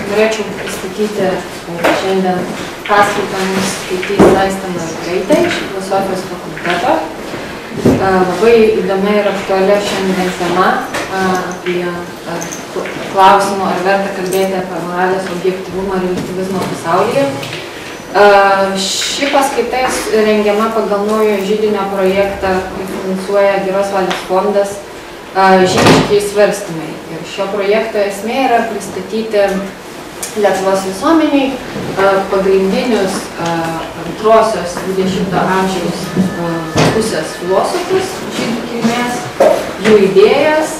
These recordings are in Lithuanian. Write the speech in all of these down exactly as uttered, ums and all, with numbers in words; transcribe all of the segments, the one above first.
norėčiau pristatyti šiandien paskaitą mums skaitys Aistė Margaitė iš filosofijos fakulteto. Labai įdomi ir aktuali šiandien tema apie klausimą, ar verta kalbėti apie moralės objektyvumą ir relatyvizmo pasaulyje. Ši paskaita rengiama pagal naujo židinio projektą, kurį finansuoja Geros valios fondas Žydiški svarstymai. Ir šio projekto esmė yra pristatyti Lietuvos visuomeniai pagrindinius antrosios dvidešimto amžiaus pusės filosofus žydų kilmės, jų idėjas.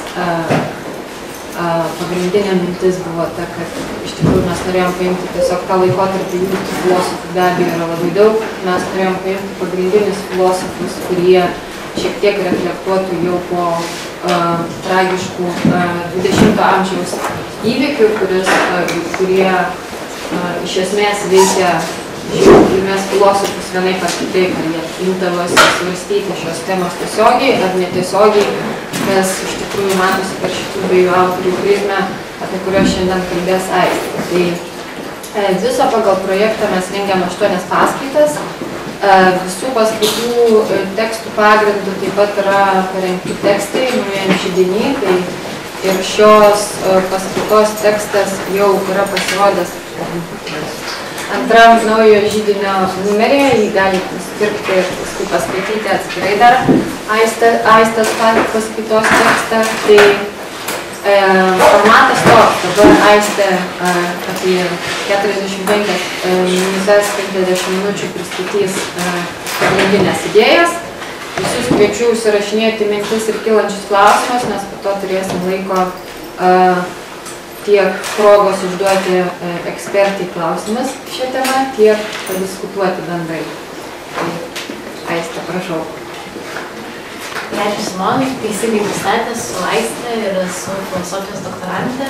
Pagrindinė mintis buvo ta, kad iš tikrųjų mes norėjom paimti tiesiog tą laikotarpį, jų filosofų be abejo yra labai daug. Mes norėjom paimti pagrindinius filosofus, kurie šiek tiek reflektuotų jau po uh, tragiškų uh, dvidešimto amžiaus įvykių, kuris, uh, kurie uh, iš esmės veikia žydų kilmės filosofus vienaip ar kitaip, ar jie imdavosi svarstyti šios temos tiesiogiai ar netiesiogiai, kas iš tikrųjų matosi per šitų dviejų autorių prizmę, apie kurios šiandien kalbės Aistė. Tai e, viso pagal projektą mes rengiam aštuonias paskaitas. E, visų paskaitų e, tekstų pagrindų taip pat yra parengti tekstai naujam židiny. Tai ir šios e, paskaitos tekstas jau yra pasirodęs antram naujo židinio numeryje, jį galite nusipirkti ir paskui paskaityti atskirai dar Aistės paskaitos tekstą. Tai e, formatas toks, dabar Aistė e, apie keturiasdešimt penkias minutės, penkiasdešimt minučių pristatys e, pagrindinės idėjas. Visus kviečiu užsirašinėti mintis ir kylančius klausimus, nes po to turėsim laiko e, tiek progos užduoti e, ekspertai klausimus šią temą, tiek padiskutuoti bendrai. Tai, Aistė, prašau. Ačiū Simonai, teisingai pristatęs su Aistė ir su filosofijos doktorante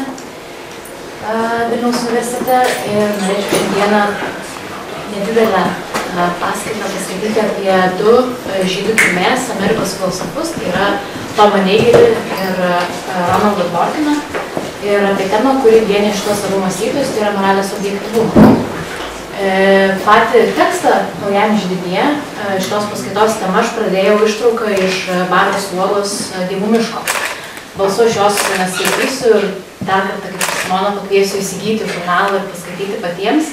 Vilniaus universitete. Ir norėčiau šiandieną nedidelę paskaitą paskaityti apie du žydų kilmės Amerikos filosofus, tai yra Tomą Neigelį ir Ronaldą Dworkiną. Ir apie temą, kuri vienė šitos savo mąstytojus, tai yra moralės objektyvumą. E, patį tekstą naujam židinyje, e, šitos paskaitos tema aš pradėjau ištrauką iš Baros Uolos Dievų miško. Balsu aš jos neskaitysiu ir dar kartą, kaip Simona, pakviesiu įsigyti žurnalą ir paskaityti patiems.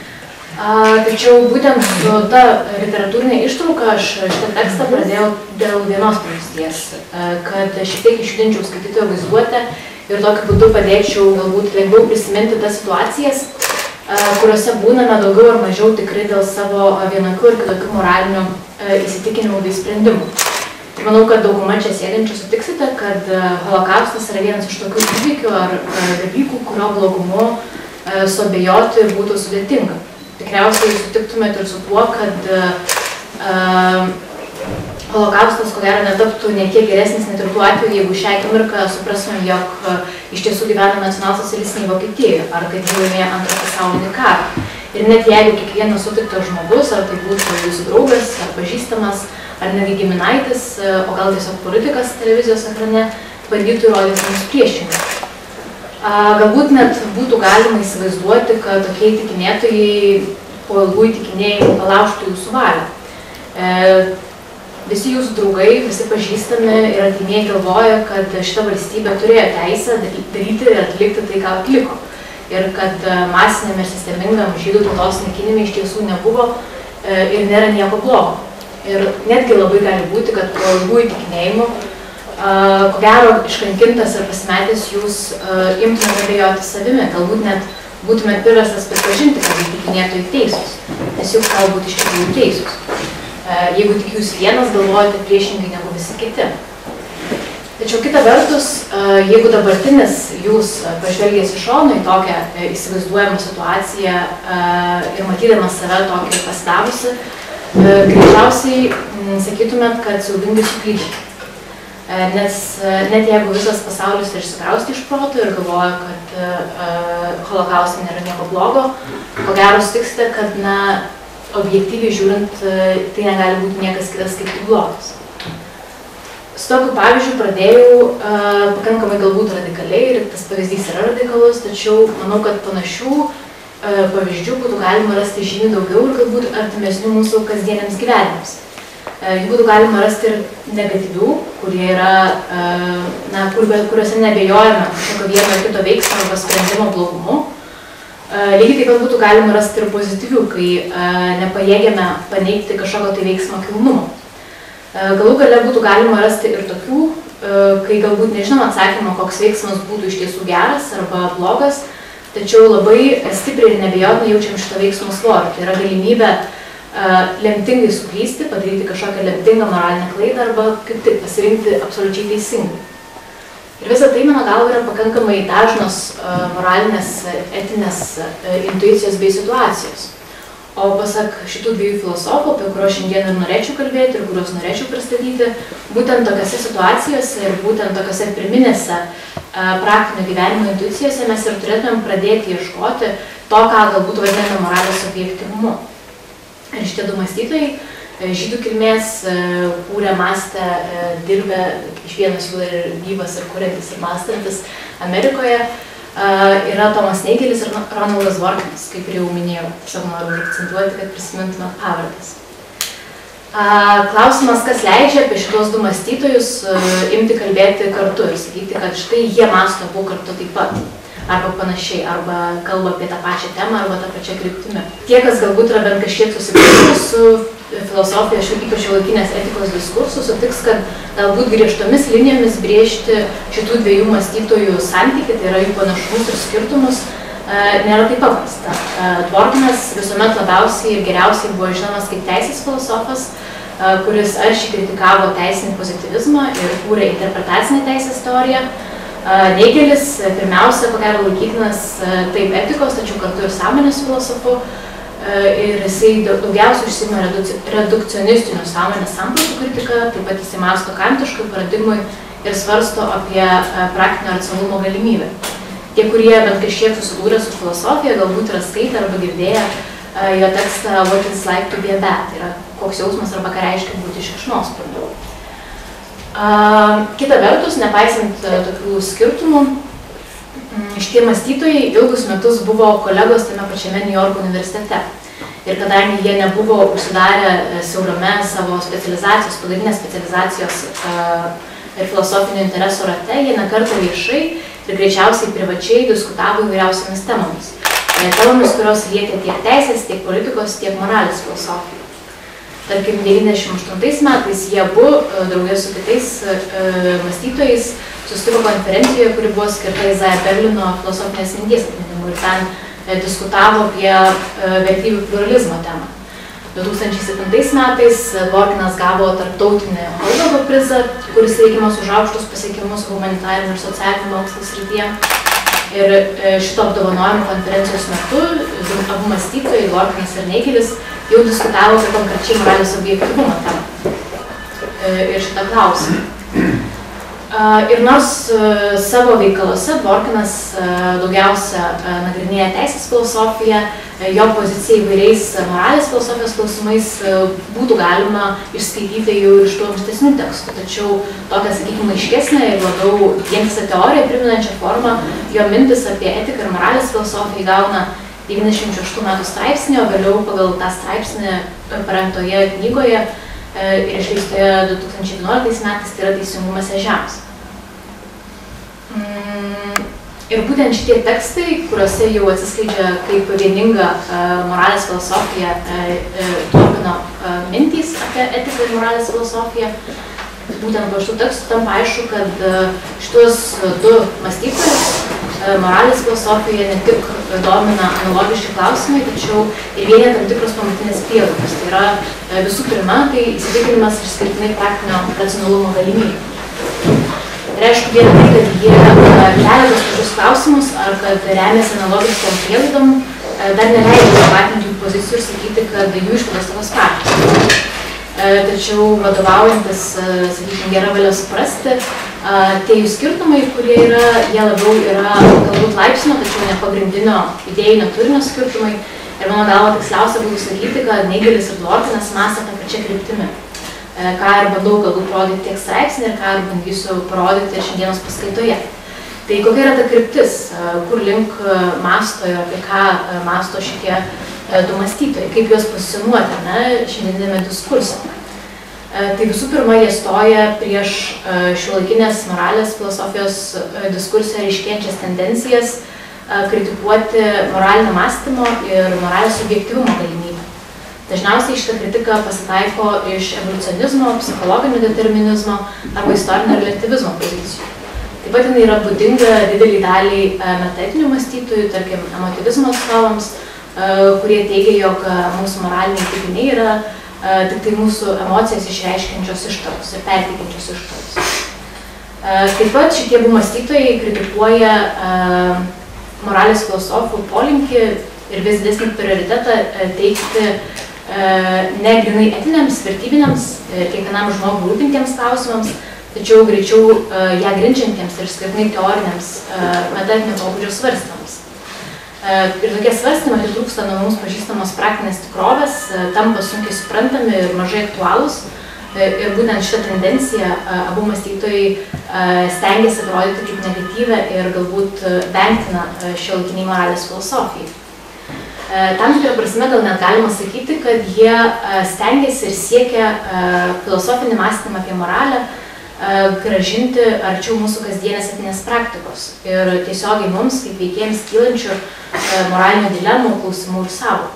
A, tačiau būtent su ta literatūrinė ištrauka aš šitą tekstą pradėjau dėl vienos priežasties, kad šiek tiek išjudinčiau skaitytojo vaizduotę ir tokiu būdu padėčiau galbūt lengviau prisiminti tas situacijas, kuriuose būname daugiau ar mažiau tikri dėl savo vienokių ir kitokių moralinių įsitikinimų bei sprendimų. Ir manau, kad dauguma čia sėdinčių sutiksite, kad holokaustas yra vienas iš tokių įvykių ar dalykų, kurio blogumu suabejoti būtų sudėtinga. Tikriausiai sutiktumėte ir su tuo, kad uh, holokaustas, ko gero, netaptų nekiek geresnis net ir tuo atveju, jeigu šią akimirką suprasime, jog uh, iš tiesų gyvena nacionalsocialistinėje Vokietijoje, ar kad jį laimėjo antrą pasaulinį karą. Ir net jeigu kiekvienas sutiktas žmogus, ar tai būtų jūsų draugas, ar pažįstamas, ar netgi giminaitis, uh, o gal tiesiog politikas televizijos ekrane, bandytų įrodyti mums priešingai. Galbūt net būtų galima įsivaizduoti, kad tokie įtikinėtojai po ilgų įtikinėjimų palaužtų jūsų valią. E, visi jūsų draugai, visi pažįstami ir artimieji galvoja, kad šita valstybė turėjo teisę daryti ir atlikti tai, ką atliko. Ir kad masiniam ir sistemingam žydų tautos naikinime iš tiesų nebuvo e, ir nėra nieko blogo. Ir netgi labai gali būti, kad po ilgų įtikinėjimų Uh, ko gero, iškankintas ir pasimetęs jūs uh, imtumėte abejoti savimi, galbūt net būtumėte priverstas pripažinti, kad įtikinėtojai teisūs, nes juk galbūt iš tikrųjų teisūs. Uh, jeigu tik jūs vienas galvojate priešingai negu visi kiti. Tačiau kita vertus, uh, jeigu dabartinis jūs uh, pažvelgęs iš šono į tokią uh, įsivaizduojamą situaciją uh, ir matydamas save tokį pasidavusi, uh, greičiausiai mm, sakytumėt, kad siaubingai suklydėte. Nes net jeigu visas pasaulis išsikrausti iš proto ir galvoja, kad uh, holokauste nėra nieko blogo, ko gero sutiksite, kad na, objektyviai žiūrint, uh, tai negali būti niekas kitas kaip tik blogas. Su tokiu pavyzdžiu pradėjau uh, pakankamai galbūt radikaliai ir tas pavyzdys yra radikalus, tačiau manau, kad panašių uh, pavyzdžių būtų galima rasti žymiai daugiau ir galbūt artimesnių mūsų kasdieniams gyvenimams. Uh, jų būtų galima rasti ir negatyvių, kurie yra, uh, na, kur, kuriuose nebejojame kažkokio vieno ar kito veiksmo arba sprendimo blogumu. Uh, lygiai taip pat būtų galima rasti ir pozityvių, kai uh, nepajėgiame paneigti kažkokio tai veiksmo kilnumo. Galų gale būtų galima rasti ir tokių, kai galbūt nežinom atsakymą, koks veiksmas būtų iš tiesų geras arba blogas, tačiau labai stipriai ir nebejotinai jaučiam šitą veiksmo svorį. Tai yra galimybė lemtingai suklysti, padaryti kažkokią lemtingą moralinę klaidą arba kaip tik pasirinkti absoliučiai teisingai. Ir visa tai, mano galva, yra pakankamai dažnos moralinės, etinės intuicijos bei situacijos. O pasak šitų dviejų filosofų, apie kuriuos šiandien ir norėčiau kalbėti ir kuriuos norėčiau pristatyti, būtent tokiose situacijose ir būtent tokiose pirminėse praktinio gyvenimo intuicijose mes ir turėtumėm pradėti ieškoti to, ką galbūt vadiname moralės objektyvumu. Ir šitie du mąstytojai, žydų kilmės, kūrė, mąstė, dirbė, iš vienas jų ir gyvas ir kuriantis ir mąstantis Amerikoje, yra Tomas Neigelis ir Ronaldas Dworkinas, kaip ir jau minėjau. Tiesiog noriu užakcentuoti, kad prisimintume pavardes. Klausimas, kas leidžia apie šitos du mąstytojus imti kalbėti kartu ir sakyti, kad štai jie mąsto abu kartu taip pat, arba panašiai, arba kalba apie tą pačią temą, arba tą pačią kryptimį. Tie, kas galbūt yra bent kažkiek susipažinę su filosofija, ypač šiuolaikinės etikos diskursų, sutiks, kad galbūt griežtomis linijomis brėžti šitų dviejų mąstytojų santykį, tai yra jų panašumus ir skirtumus, nėra taip paprasta. Dworkinas visuomet labiausiai ir geriausiai buvo žinomas kaip teisės filosofas, kuris aršiai kritikavo teisinį pozityvizmą ir kūrė interpretacinę teisės teoriją. Neigelis pirmiausia, ko gero, laikytinas taip etikos, tačiau kartu ir sąmonės filosofu. Ir jisai daugiausiai užsiima redukcionistinių sąmonės sampratų kritiką, taip pat jisai mąsto kantiškai paradigmui ir svarsto apie praktinio racionalumo galimybę. Tie, kurie bent kažkiek susidūrė su filosofija, galbūt yra skaitę arba girdėję jo tekstą What it's like to be a bat, tai yra koks jausmas arba ką reiškia būti šikšnosparniu. Kita vertus, nepaisant tokių skirtumų, šitie mąstytojai ilgus metus buvo kolegos tame pačiame New Yorko universitete. Ir kadangi jie nebuvo užsidarę siaurame savo specializacijos, padarinės specializacijos ir filosofinio interesų rate, jie nekartą viešai ir greičiausiai privačiai diskutavo įvairiausiamis temomis. Temomis, kurios lietė tiek teisės, tiek politikos, tiek moralės filosofijų. Tarkim, devyniasdešimt aštuntais metais jie abu, draugė su kitais mąstytojais, susitiko konferencijoje, kuri buvo skirta Izaiah Berlino filosofinės minties atminimui ir ten diskutavo apie vertybių pluralizmo temą. du tūkstančiai septintais metais Dworkinas gavo tarptautinį Holbergo prizą, kuris reikiamas už aukštus pasiekimus humanitarinių ir socialinių mokslų srityje. Ir šito apdovanojimo konferencijos metu abu mąstytojai, Dworkinas ir Neigelis, jau diskutavo apie konkrečiai moralės objektyvumo temą ir šitą klausimą. Ir nors savo veikaluose Dworkinas daugiausia nagrinėja teisės filosofiją, jo pozicija įvairiais moralės filosofijos klausimais būtų galima išskaityti jau iš tų ankstesnių tekstų. Tačiau tokią, sakykime, aiškesnę ir labiau vientisą teoriją priminančią formą jo mintis apie etiką ir moralės filosofiją gauna devyniasdešimt šeštų metų straipsnį, o vėliau pagal tą straipsnį parengtoje knygoje ir išleistoje du tūkstančiai vienuoliktais metais, tai yra Teisingumas ežiams. Ir būtent šitie tekstai, kuriuose jau atsiskleidžia kaip vieninga moralės filosofija Dworkino mintys apie etiką ir moralės filosofiją, būtent po šitų tekstų tampa aišku, kad šitos du mąstytojus moralės filosofijoje ne tik domina analogiški klausimai, tačiau ir vienė tam tikros pamatinės prielaidos. Tai yra visų pirma, tai įsitikinimas išskirtinai praktinio racionalumo galimybių. Tai reiškia vien tai, kad jie kelia tos pačius klausimus ar kad remiasi analogiškom prielaidom, dar neleidžia tapatinti jų pozicijų ir sakyti, kad jų išvados tokios pačios. Tačiau vadovaujantis, sakykime, gera valia suprasti, tie jų skirtumai, kurie yra, jie labiau yra galbūt laipsnio, tačiau ne pagrindinio idėjinio turinio skirtumai. Ir mano galva tiksliausia būtų sakyti, kad Neigelis ir Dworkinas mąstė tą pačią kryptimį. ką ir bandau galbūt parodyti tiek straipsnį ir ką ir bandysiu parodyti šiandienos paskaitoje. Tai kokia yra ta kryptis, kur link masto ir apie ką masto šitie du mąstytojai, kaip juos pozicionuoti, ne, šiandieniniame diskurse. Tai visų pirma, jie stoja prieš šiuolaikinės moralės filosofijos diskurse ryškėjančias tendencijas kritikuoti moralinio mąstymo ir moralės subjektyvumo galimybę. Dažniausiai šitą kritiką pasitaiko iš evoliucionizmo, psichologinio determinizmo arba istorinio relativizmo pozicijų. Taip pat jinai yra būdinga didelį dalį metaetinių mąstytojų, tarkim, emotyvizmo atstovams, kurie teigia, jog mūsų moraliniai teiginiai yra tik tai mūsų emocijas išreiškiančios ištaros ir perteikiančios ištaros. Taip pat šitie abu mąstytojai kritikuoja moralės filosofų polinkį ir vis didesnį prioritetą teikti ne grynai etiniams, vertybiniams, kiekvienam žmogui rūpintiems klausimams, tačiau greičiau ją grindžiantiems ir skirtinai teoriniams metaetinio pobūdžio svarstymams. Ir tokie svarstymai atitrūksta nuo mums pažįstamos praktinės tikrovės, tampa sunkiai suprantami ir mažai aktualūs. Ir būtent šitą tendenciją abu mąstytojai stengiasi parodyti kaip negatyvę ir galbūt vengtina šiuolaikiniai moralės filosofijai. Tam tikrą prasme gal net galima sakyti, kad jie stengiasi ir siekia filosofinį mąstymą apie moralę grąžinti arčiau mūsų kasdienės etinės praktikos ir tiesiogiai mums, kaip veikėjams kylančių moralinių dilemų, klausimų ir sąvokų.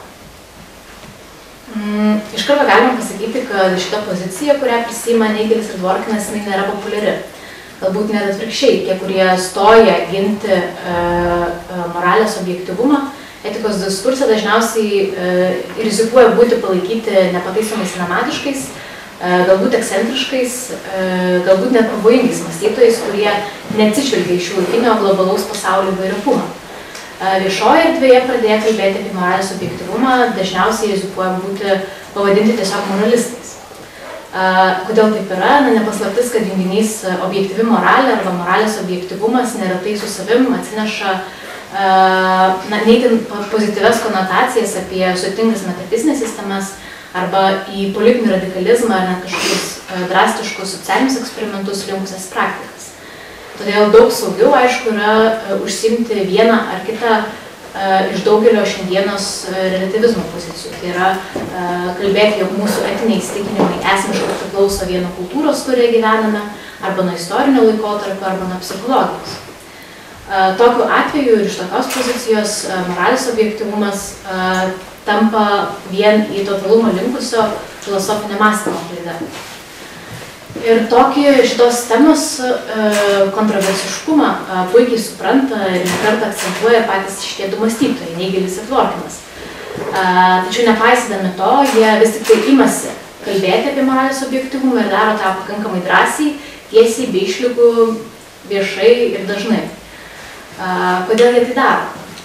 Iš karto galima pasakyti, kad šita pozicija, kurią prisiima Neigelis ir Dworkinas, jinai nėra populiari. Galbūt net atvirkščiai, tie, kurie stoja ginti moralės objektyvumą, etikos diskurse dažniausiai rizikuoja būti palaikyti nepataisomais sinamatiškais, galbūt ekscentriškais, galbūt net pavojingais mąstytojais, kurie neatsižvelgia į šiuolaikinio globalaus pasaulio įvairiapumą. Viešoje erdvėje pradėję kalbėti apie moralės objektyvumą, dažniausiai rizikuoja būti pavadinti tiesiog moralistais. Kodėl taip yra? Na, nepaslaptis, kad junginys objektyvi moralė arba moralės objektyvumas neretai su savim atsineša na, neįtin pozityvias konotacijas apie sudėtingas metafizinės sistemas arba į politinį radikalizmą ar net kažkokius drastiškus socialinius eksperimentus linkusias praktikas. Todėl daug saugiau, aišku, yra užsiimti vieną ar kitą iš daugelio šiandienos relativizmo pozicijų. Tai yra kalbėti, jog mūsų etiniai įsitikinimai esmiškai priklauso vieno kultūros, kurioje gyvename, arba nuo istorinio laikotarpio, arba nuo psichologijos. Tokiu atveju ir iš tokios pozicijos moralės objektyvumas tampa vien į totalumą linkusio filosofinio mąstymo klaida. Ir tokį šitos temos kontroversiškumą puikiai supranta ir kartą akcentuoja patys šitie du mąstytojai, Neigelis ir Dworkinas. Tačiau nepaisydami to, jie vis tik tai imasi kalbėti apie moralės objektyvumą ir daro tą pakankamai drąsiai, tiesiai, be išlygų, viešai ir dažnai. Kodėl jie tai daro?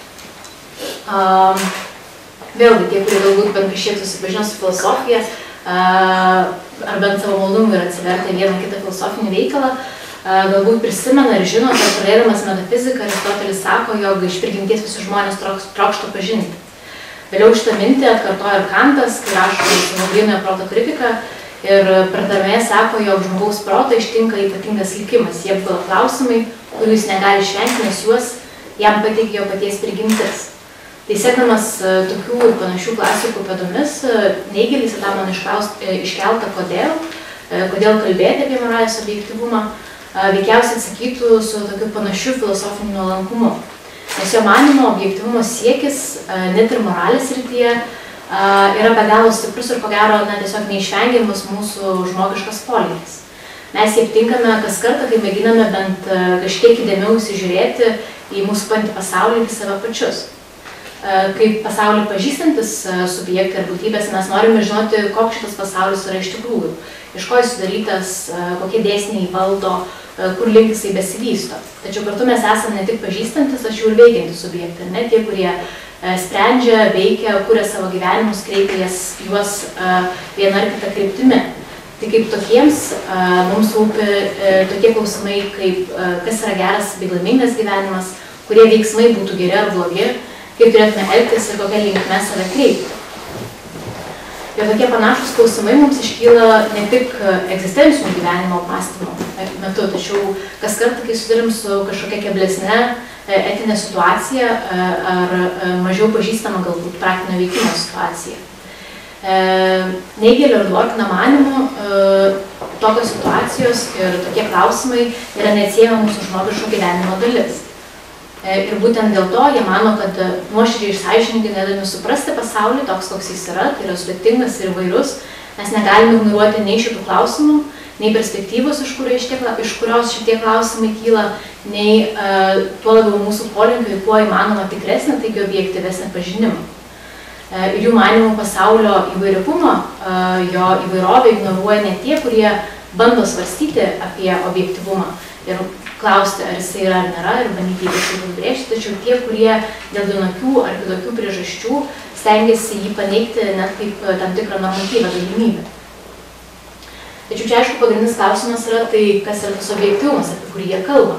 Vėlgi, tie, kurie galbūt bent kažkiek susipažino su filosofija, ar bent savo malonumui ir atsivertę vieną kitą filosofinį veikalą, galbūt prisimena ir žino, kad pradėdamas metafiziką, Aristotelis sako, jog iš prigimties visi žmonės trokšta pažinti. Vėliau šitą mintį atkartoja ir Kantas, kai rašo savo grynojo proto kritiką ir pradamėje sako, jog žmogaus protą ištinka ypatingas likimas. Jie buvo klausimai, kurių jis negali išvengti, nes juos jam pateikė jo paties prigimtis. Tai sekdamas tokių ir panašių klasikų pėdomis, Neigelis tą man iškeltą kodėl, kodėl kalbėti apie moralės objektyvumą, veikiausiai atsakytų su tokiu panašiu filosofiniu nuolankumu. Nes jo manymo objektyvumo siekis, net ir moralės srityje, yra be galo stiprus ir ko gero na, tiesiog neišvengiamas mūsų žmogiškas polinkis. Mes jį aptinkame kas kartą, kai mėginame bent kažkiek įdėmiau įsižiūrėti į mūsų pantį pasaulį ir save pačius. Kaip pasaulį pažįstantis subjektai ar būtybės, mes norime žinoti, koks šitas pasaulis yra iš tikrųjų, iš ko jis sudarytas, kokie dėsniai valdo, kur link jisai besivysto. Tačiau kartu mes esame ne tik pažįstantis, tačiau ir veikiantys subjektai, ne tie, kurie sprendžia, veikia, kuria savo gyvenimus, kreipia juos vieną ar kitą kryptimi. Tai kaip tokiems mums rūpi tokie klausimai, kaip kas yra geras bei laimingas gyvenimas, kurie veiksmai būtų geri ar blogi, kaip turėtume elgtis ir kokią linkme save kreipti. Ir tokie panašus klausimai mums iškyla ne tik egzistencinio gyvenimo apmąstymo metu, tačiau kas kartą, kai susidurim su kažkokia keblesne etinė situacija ar mažiau pažįstama galbūt praktinio veikimo situacija. Neigelio ir Dworkino manymu tokios situacijos ir tokie klausimai yra neatsiejama mūsų žmogiško gyvenimo dalis. Ir būtent dėl to jie mano, kad nuoširdžiai ir sąžiningai norėdami suprasti pasaulį toks, koks jis yra, tai yra sudėtingas ir įvairus, mes negalime ignoruoti nei šitų klausimų, nei perspektyvos, iš, kurio šitie, iš kurios šitie klausimai kyla, nei uh, tuo labiau mūsų polinkio į kuo įmanoma tikresnį, taigi objektyvesnį pažinimą. Uh, ir jų manymų pasaulio įvairiapumo, uh, jo įvairovę ignoruoja ne tie, kurie bando svarstyti apie objektyvumą ir klausti, ar jisai yra ar nėra, ir bandyti jį kažkaip užbrėžti, tačiau tie, kurie dėl vienokių ar kitokių priežasčių stengiasi jį paneigti net kaip tam tikrą normatyvą galimybę. Tačiau čia, aišku, pagrindinis klausimas yra tai, kas yra tas objektyvumas, apie kurį jie kalba.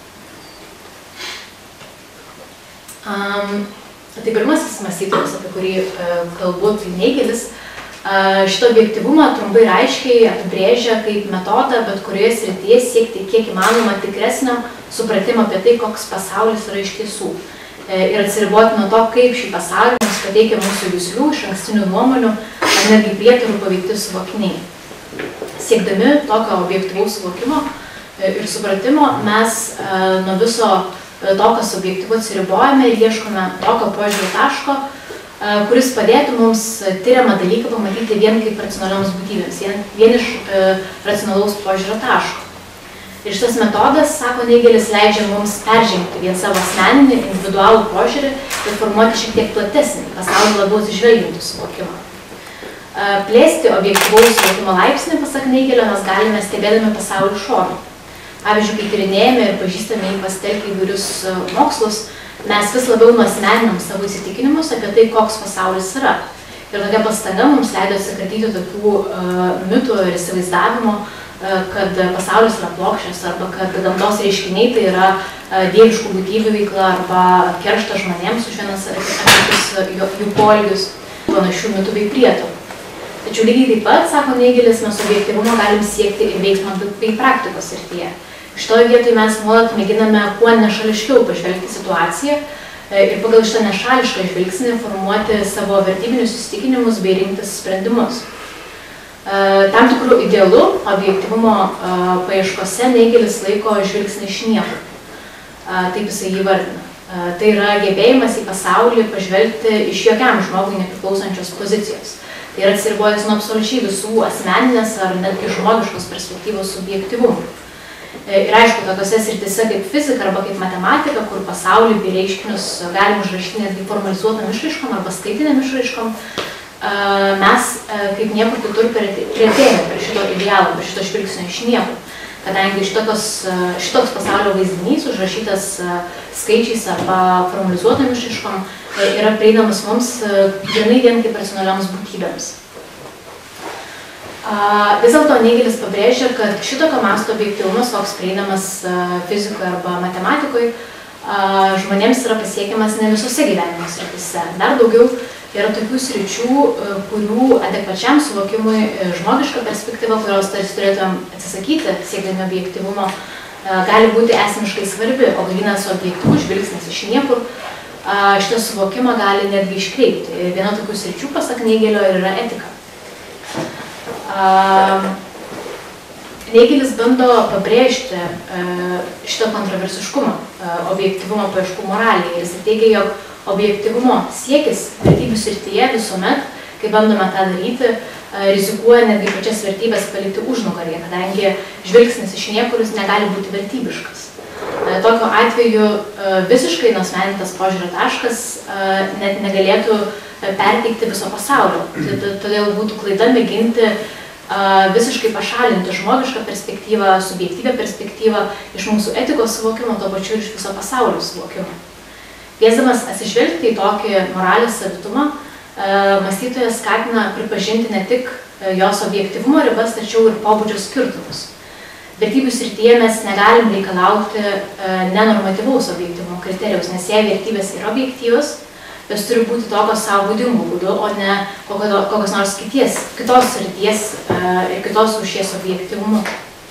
Um, tai pirmasis mąstytojas, apie kurį uh, kalbu, tai Neigelis, šitą objektyvumą trumpai ir aiškiai apibrėžia kaip metodą, bet kurioje srityje siekti kiek įmanoma tikresnio supratimo apie tai, koks pasaulis yra iš tiesų. Ir atsiriboti nuo to, kaip šį pasaulį mums pateikia mūsų juslių, iš ankstinių nuomonių, ar netgi prietarų paveikti suvokiniai. Siekdami tokio objektyvaus suvokimo ir supratimo, mes nuo viso to, kas objektyvu, atsiribojame ir ieškome tokio požiūrio taško, kuris padėtų mums tyriamą dalyką pamatyti vien kaip racionalioms būtybėms, vien, vien iš e, racionalaus požiūrio taško. Ir šitas metodas, sako Neigelis, leidžia mums peržengti vien savo asmeninį, individualų požiūrį ir formuoti šiek tiek platesnį, pasaulį labiau atsižvelgiantį suvokimą. E, plėsti objektyvaus suvokimo laipsnį, pasak Neigelio, mes galime stebėdami pasaulį iš šono. Pavyzdžiui, kai tyrinėjame ir pažįstame jį pasitelkę įvairius mokslus, mes vis labiau nuasmeninam savo įsitikinimus apie tai, koks pasaulis yra. Ir tokia pastanga mums leido atsikratyti tokių uh, mitų ir įsivaizdavimo, uh, kad pasaulis yra plokščias, arba kad gamtos reiškiniai tai yra uh, dieviškų būtybių veikla, arba kerštas žmonėms už vienas ar kitus uh, jų poelgius, panašių mitų bei prietarų. Tačiau lygiai taip pat, sako Neigelis, mes objektyvumo galim siekti ir veiksmo bei praktikos srityje. Šitoje vietoje mes nuolat mėginame kuo nešališkiau pažvelgti situaciją ir pagal šitą nešališką žvilgsnį formuoti savo vertybinius įsitikinimus bei rinktis sprendimus. Tam tikrų idealų objektyvumo paieškose Neigelis laiko žvilgsnį iš niekur. Taip jisai jį vardina. Tai yra gebėjimas į pasaulį pažvelgti iš jokiam žmogui nepriklausančios pozicijos. Tai yra atsiribojęs nuo absoliučiai visų asmeninės ar netgi žmogiškos perspektyvos subjektyvumų. Ir aišku, tokiose srityse kaip fizika arba kaip matematika, kur pasaulį bei reiškinius galim užrašyti netgi formalizuotam išraiškom arba skaitiniam išraiškom, mes kaip niekur kitur priartėjame prie šito idealo, prie šito žvilgsnio iš niekur. Kadangi šitokios, šitoks pasaulio vaizdinys užrašytas skaičiais arba formalizuotam išraiškom yra prieinamas mums grynai vien kaip racionalioms būtybėms. Vis dėlto Neigelis pabrėžia, kad šitokio masto objektyvumas, koks prieinamas fizikoje arba matematikoje, žmonėms yra pasiekiamas ne visose gyvenimo srityse. Dar daugiau yra tokių sričių, kurių adekvačiam suvokimui žmogiška perspektyva, kurios tarsi turėtumėm atsisakyti, siekdami objektyvumo, gali būti esmiškai svarbi, o grynas objektyvus žvilgsnis iš niekur šitą suvokimą gali netgi iškreipti. Ir viena tokių sričių, pasak Neigelio, yra etika. Uh, Neigelis bando pabrėžti uh, šitą kontroversiškumą, uh, objektyvumo paieškų moralėje. Jis teigia, jog objektyvumo siekis vertybių srityje visuomet, kai bandome tą daryti, uh, rizikuoja netgi pačias vertybės palikti užnugaryje, kadangi žvilgsnis iš niekur negali būti vertybiškas. Uh, tokiu atveju uh, visiškai nuasmenintas požiūrio taškas uh, net negalėtų perteikti viso pasaulio. Todėl būtų klaida mėginti visiškai pašalinti žmogišką perspektyvą, subjektyvę perspektyvą iš mūsų etikos suvokimo, to pačiu ir iš viso pasaulio suvokimo. Kviesdamas atsižvelgti į tokį moralės savitumą, mąstytojas skatina pripažinti ne tik jos objektyvumo ribas, tačiau ir pobūdžio skirtumus. Vertybių srityje mes negalim reikalauti nenormatyvaus objektyvumo kriterijaus, nes jei vertybės yra objektyvios, jos turi būti tokios savo būdingų būdų, o ne kokios nors kities, kitos srities ir kitos rūšies objektyvumu.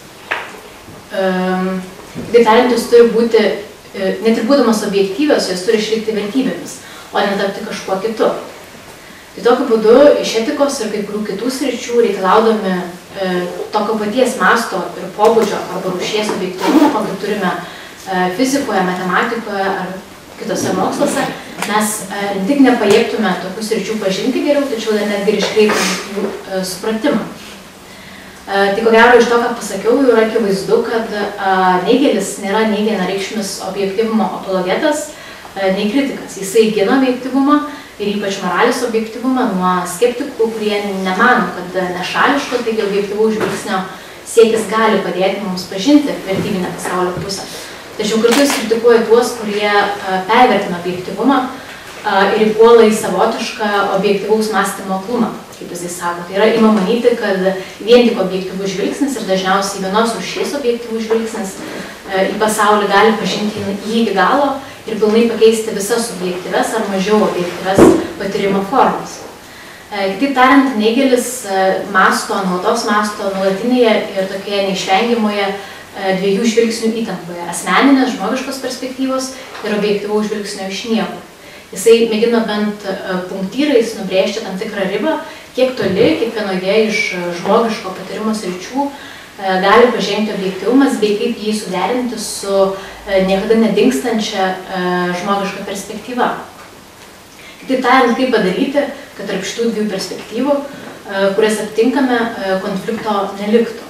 Kitaip tariant, jos turi būti, net ir būdamas objektyvios, jos turi išlikti vertybėmis, o ne tapti kažkuo kitu. Tai tokiu būdu iš etikos ir kai kurių kitų sričių reikalaudami e, tokio paties masto ir pobūdžio arba rūšies objektyvumo, kokį turime e, fizikoje, matematikoje ar kitose moksluose, mes e, tik nepajėgtume tokių sričių pažinti geriau, tačiau dar netgi ir iškreiptume jų e, supratimą. E, tai ko gero iš to, ką pasakiau, jau yra akivaizdu, kad e, Neigelis nėra nei vienareikšmis objektyvumo apologetas, e, nei kritikas. Jisai gina objektyvumą ir ypač moralės objektyvumą nuo skeptikų, kurie nemano, kad nešališko, taigi objektyvaus žvilgsnio siekis gali padėti mums pažinti vertybinę pasaulio pusę. Tačiau kartu jis kritikuoja tuos, kurie pervertina objektyvumą ir įpuola į savotišką objektyvaus mąstymo aklumą, kaip jisai sako. Tai yra ima manyti, kad vien tik objektyvus žvilgsnis ir dažniausiai vienos rūšies objektyvus žvilgsnis į pasaulį gali pažinti jį iki galo ir pilnai pakeisti visas subjektyves ar mažiau objektyves patyrimo formas. Kitaip tariant, Neigelis masto, nuolatos masto nuolatinėje ir tokioje neišvengiamoje dviejų žvilgsnių įtampoje - asmeninės, žmogiškos perspektyvos ir objektyvaus žvilgsnio iš niekur. Jisai mėgino bent punktyrais nubrėžti tam tikrą ribą, kiek toli kiekvienoje iš žmogiško patyrimo sričių gali pažengti objektyvumas, bei kaip jį suderinti su niekada nedingstančia žmogiška perspektyva. Kitaip tariant, kaip padaryti, kad tarp šitų dviejų perspektyvų, kurias aptinkame, konflikto neliktų.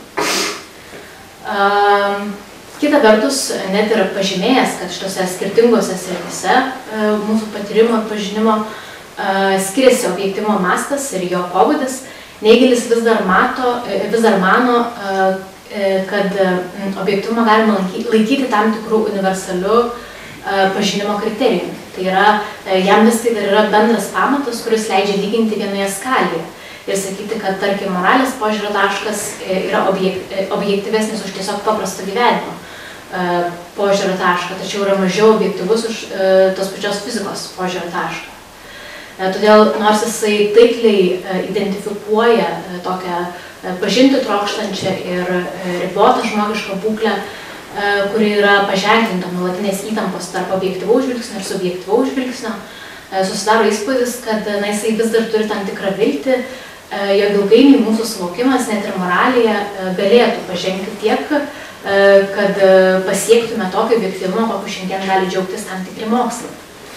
Kita vertus, net ir pažymėjęs, kad šitose skirtingose srityse mūsų patyrimo ir pažinimo skiriasi objektyvumo mastas ir jo pobūdis, Neigelis vis dar, mato, vis dar mano, kad objektyvumą galima laikyti tam tikrų universalių pažinimo kriterijų. Tai yra, jam vis tai dar yra bendras pamatas, kuris leidžia lyginti vienoje skalėje. Ir sakyti, kad, tarkim, moralės požiūrio taškas yra objektyvesnis už tiesiog paprasto gyvenimo požiūrio tašką, tačiau yra mažiau objektyvus už tos pačios fizikos požiūrio tašką. Todėl, nors jisai taikliai identifikuoja tokią pažinti trokštančią ir ribotą žmogišką būklę, kuri yra paženklinta nuolatinės įtampos tarp objektyvaus žvilgsnio ir subjektyvaus žvilgsnio, susidaro įspūdis, kad na, jisai vis dar turi tam tikrą viltį, jog ilgainiui mūsų suvokimas, net ir moralėje, galėtų pažengti tiek, kad pasiektume tokį objektyvumą, kokiu šiandien gali džiaugtis tam tikri mokslai.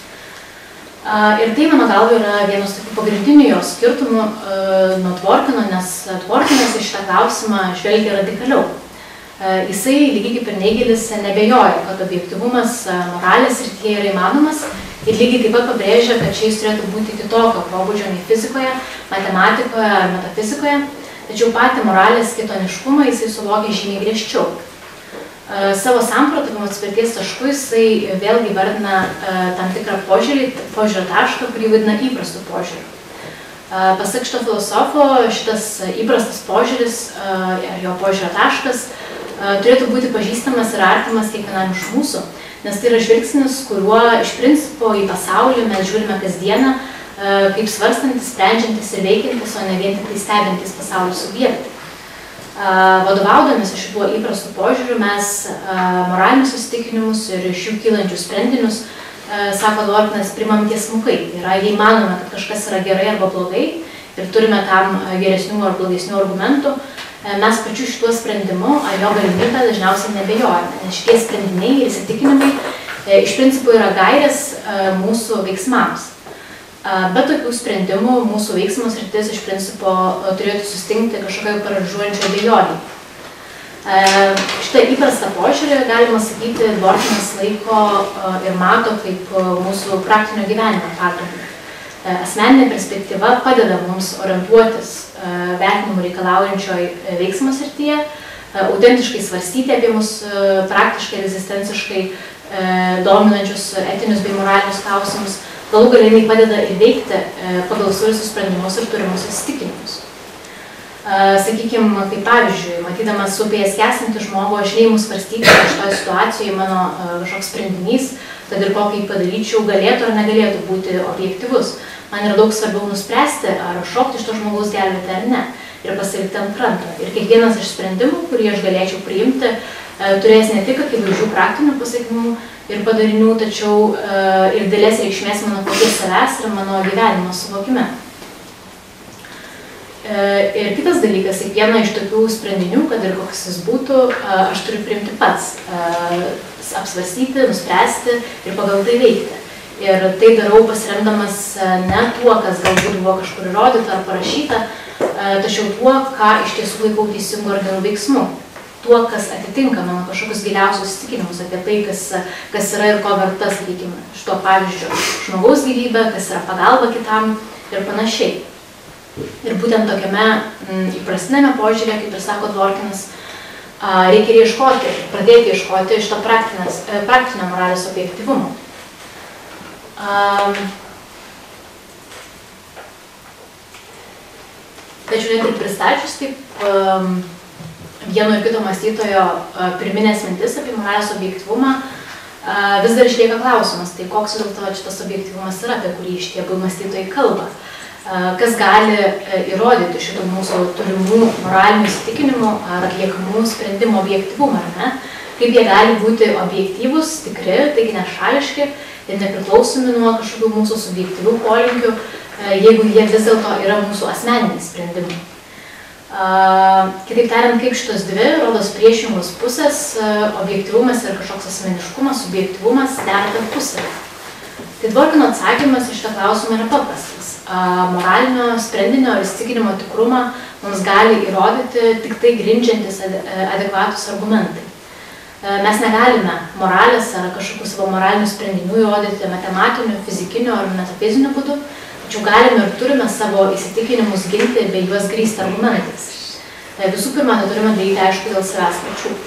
Ir tai, mano galva, yra vienas tokių pagrindinių jo skirtumų nuo Dworkino, nes Dworkinas į šitą klausimą žvelgia radikaliau. Jisai, lygiai kaip ir Neigelis, nebejoja, kad objektyvumas moralės srityje yra įmanomas ir lygiai taip pat pabrėžia, kad čia jis turėtų būti kitokio pobūdžio nei fizikoje, matematikoje ar metafizikoje, tačiau patį moralės kitoniškumą jisai suvokia žymiai griežčiau. Savo samprotavimo atspirties tašku jisai vėlgi vardina tam tikrą požiūrį, požiūrio tašką, kurį vadina įprastų požiūrių. Pasak šito filosofo, šitas įprastas požiūris ar jo požiūrio taškas turėtų būti pažįstamas ir artimas kiekvienam iš mūsų, nes tai yra žvilgsnis, kuriuo iš principo į pasaulį mes žiūrime kasdieną kaip svarstantis, sprendžiantis ir veikiantis, o ne vien tik tai stebintis pasaulio subjektai. Vadovaudomis šituo įprastu požiūriu mes moralinius įsitikinimus ir iš jų kylančius sprendinius, sako Dworkinas, primam tiesmukai. Tai yra, jei manome, kad kažkas yra gerai arba blogai ir turime tam geresnių ar blogesnių argumentų, mes pačiu šituo sprendimu ar jo galimybę dažniausiai nebejojame, nes šitie sprendiniai ir įsitikinimai iš principo yra gairės mūsų veiksmams. Be tokių sprendimų mūsų veiksmo sritis iš principo turėtų sustingti kažkokio paralyžiuojančio abejonį. Šitą įprastą požiūrį, galima sakyti, Dworkinas laiko ir mato kaip mūsų praktinio gyvenimo pagrindą. Asmeninė perspektyva padeda mums orientuotis vertinimų reikalaujančioj veiksmo srityje, autentiškai svarstyti apie mus praktiškai ir egzistenciškai dominančius etinius bei moralinius klausimus. Galų galiai padeda ir veikti pagal surisus sprendimus ir turimus įsitikinimus. Sakykime, kaip pavyzdžiui, matydamas upėje skęstantį žmogų, aš neimu svarstyti, ar šitoje situacijoje mano kažkoks sprendinys, kad ir kokį padaryčiau, galėtų ar negalėtų būti objektyvus. Man yra daug svarbiau nuspręsti, ar šokti iš to žmogaus gelbėti ar ne, ir pasilikti ant kranto. Ir kiekvienas iš sprendimų, kurį aš galėčiau priimti, turės ne tik akivaizdžių praktinių pasiekmių ir padarinių, tačiau ir didelės reikšmės mano paties savęs ir mano gyvenimo suvokime. Ir kitas dalykas, kiekvieną iš tokių sprendinių, kad ir koks jis būtų, aš turiu priimti pats, apsvarstyti, nuspręsti ir pagal tai veikti. Ir tai darau pasiremdamas ne tuo, kas galbūt buvo kažkur įrodyta ar parašyta, tačiau tuo, ką iš tiesų laikau teisingu ar gerų veiksmų. Tuo, kas atitinka mano kažkokius giliausius įsitikinimus apie tai, kas, kas yra ir ko verta, sakykime, šito pavyzdžio žmogaus gyvybė, kas yra pagalba kitam ir panašiai. Ir būtent tokiame m, įprastinėme požiūrė, kaip ir sako Dworkinas, reikia ir ieškoti, pradėti ieškoti iš to praktinio moralės objektyvumo. Um, tačiau net ir pristačius taip um, vieno ir kito mąstytojo uh, pirminės mintis apie moralės objektyvumą, uh, vis dar išlieka klausimas, tai koks dėl to šitas objektyvumas yra, apie kurį iš tie abu mąstytojai kalba. Kas gali įrodyti šitų mūsų turimų moralinių įsitikinimų ar atliekamų sprendimų objektyvumą, ar ne? Kaip jie gali būti objektyvūs, tikri, taigi nešališki ir nepriklausomi nuo kažkokių mūsų subjektyvių polinkių, jeigu jie vis dėlto yra mūsų asmeniniai sprendimai. Kitaip tariant, kaip šitos dvi rodos priešingos pusės, objektyvumas ir kažkoks asmeniškumas, subjektyvumas dera tarpusavy. Tai Dworkino atsakymas iš šitą klausimą yra paprastas. Moralinio sprendinio ir įsitikinimo tikrumą mums gali įrodyti tik tai grindžiantis adekvatus argumentai. Mes negalime moralės ar kažkokių savo moralinių sprendinių įrodyti matematiniu, fizikiniu ar metafiziniu būdu, tačiau galime ir turime savo įsitikinimus ginti bei juos grįsti argumentais. Visų pirma, tai turime daryti aišku dėl savęs pačių.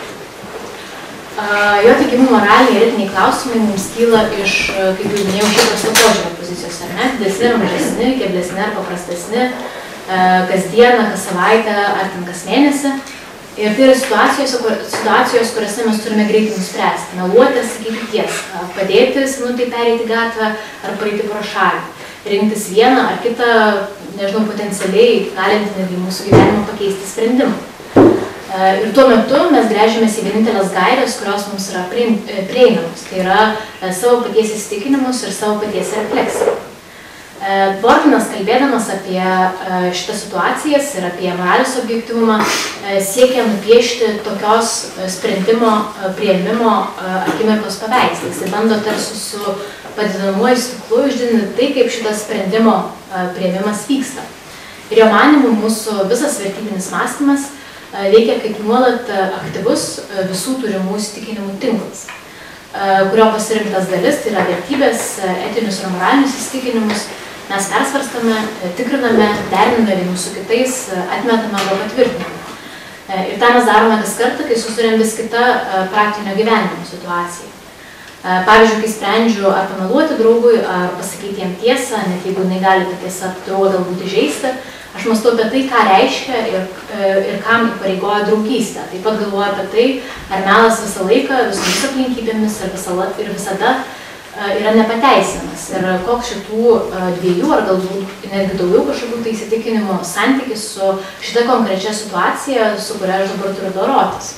Jo teigimu moraliniai ir etiniai klausimai mums kyla iš, kaip jau minėjau, šiaip požiūrio pozicijos, ar ne? Didesni ar mažesni, keblesni ar paprastesni, kas dieną, kas savaitę ar ten kas mėnesį. Ir tai yra situacijos, situacijos, kuriuose mes turime greitai nuspręsti, meluoti, sakyti tiesą, padėti senutei pereiti gatvę ar praeiti pro šalį, rinktis vieną ar kitą, nežinau, potencialiai galinti netgi mūsų gyvenimą pakeisti sprendimą. Ir tuo metu mes gręžiamės į vienintelės gairės, kurios mums yra prieinamos. Tai yra savo paties įsitikinimus ir savo paties refleksiją. Dworkinas, kalbėdamas apie šitas situacijas ir apie moralės objektyvumą, siekia nupiešti tokios sprendimo priėmimo akimirkos paveikslais. Jis bando tarsi su padidinamuoju stiklu išdidinti tai, kaip šitas sprendimo priėmimas vyksta. Ir jo manymu mūsų visas vertybinis mąstymas veikia kaip nuolat aktyvus visų turimų įsitikinimų tinklas, kurio pasirinktas dalis, tai yra vertybės, etinius ir moralinius įsitikinimus, mes persvarstame, tikriname, deriname vieni su kitais, atmetame arba patvirtiname. Ir tą mes darome kas kartą, kai susiduriam vis kita praktinio gyvenimo situacija. Pavyzdžiui, kai sprendžiu ar pameluoti draugui, ar pasakyti jam tiesą, net jeigu jinai gali tą tiesą draugą galbūt įžeisti, aš mąstau apie tai, ką reiškia ir, ir kam įpareigoja draugystę. Taip pat galvoju apie tai, ar melas visą laiką, visomis aplinkybėmis ir, visala, ir visada yra nepateisinamas. Ir koks šitų dviejų ar galbūt netgi daugiau kažkokių tai įsitikinimų santykis su šita konkrečia situacija, su kuria aš dabar turiu dorotis.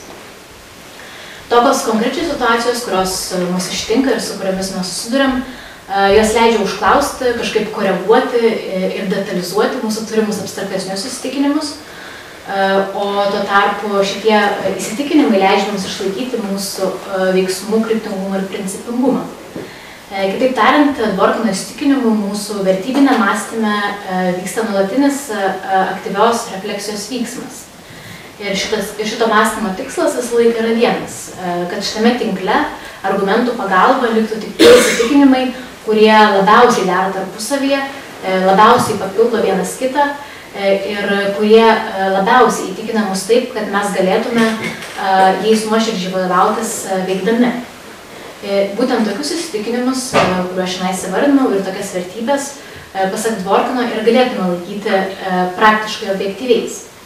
Tokios konkrečios situacijos, kurios mus ištinka ir su kuriamis mes susiduriam, jos leidžia užklausti, kažkaip koreguoti ir detalizuoti mūsų turimus abstraktesnius įsitikinimus, o tuo tarpu šitie įsitikinimai leidžia mums išlaikyti mūsų veiksmų kryptingumą ir principingumą. Kitaip tariant, Dworkino įsitikinimu mūsų vertybinė mąstyme vyksta nuolatinis aktyvios refleksijos vyksmas. Ir šitas, šito mąstymo tikslas visą laiką yra vienas, kad šitame tinkle argumentų pagalba liktų tik tie įsitikinimai, kurie labiausiai dera tarpusavyje, labiausiai papildo vienas kitą ir kurie labiausiai įtikina mus taip, kad mes galėtume jais nuoširdžiai vadovautis veikdami. Būtent tokius įsitikinimus, kuriuo aš šiandien įsivardinau, ir tokias vertybės, pasak Dworkino, ir galėtume laikyti praktiškai objektyviais.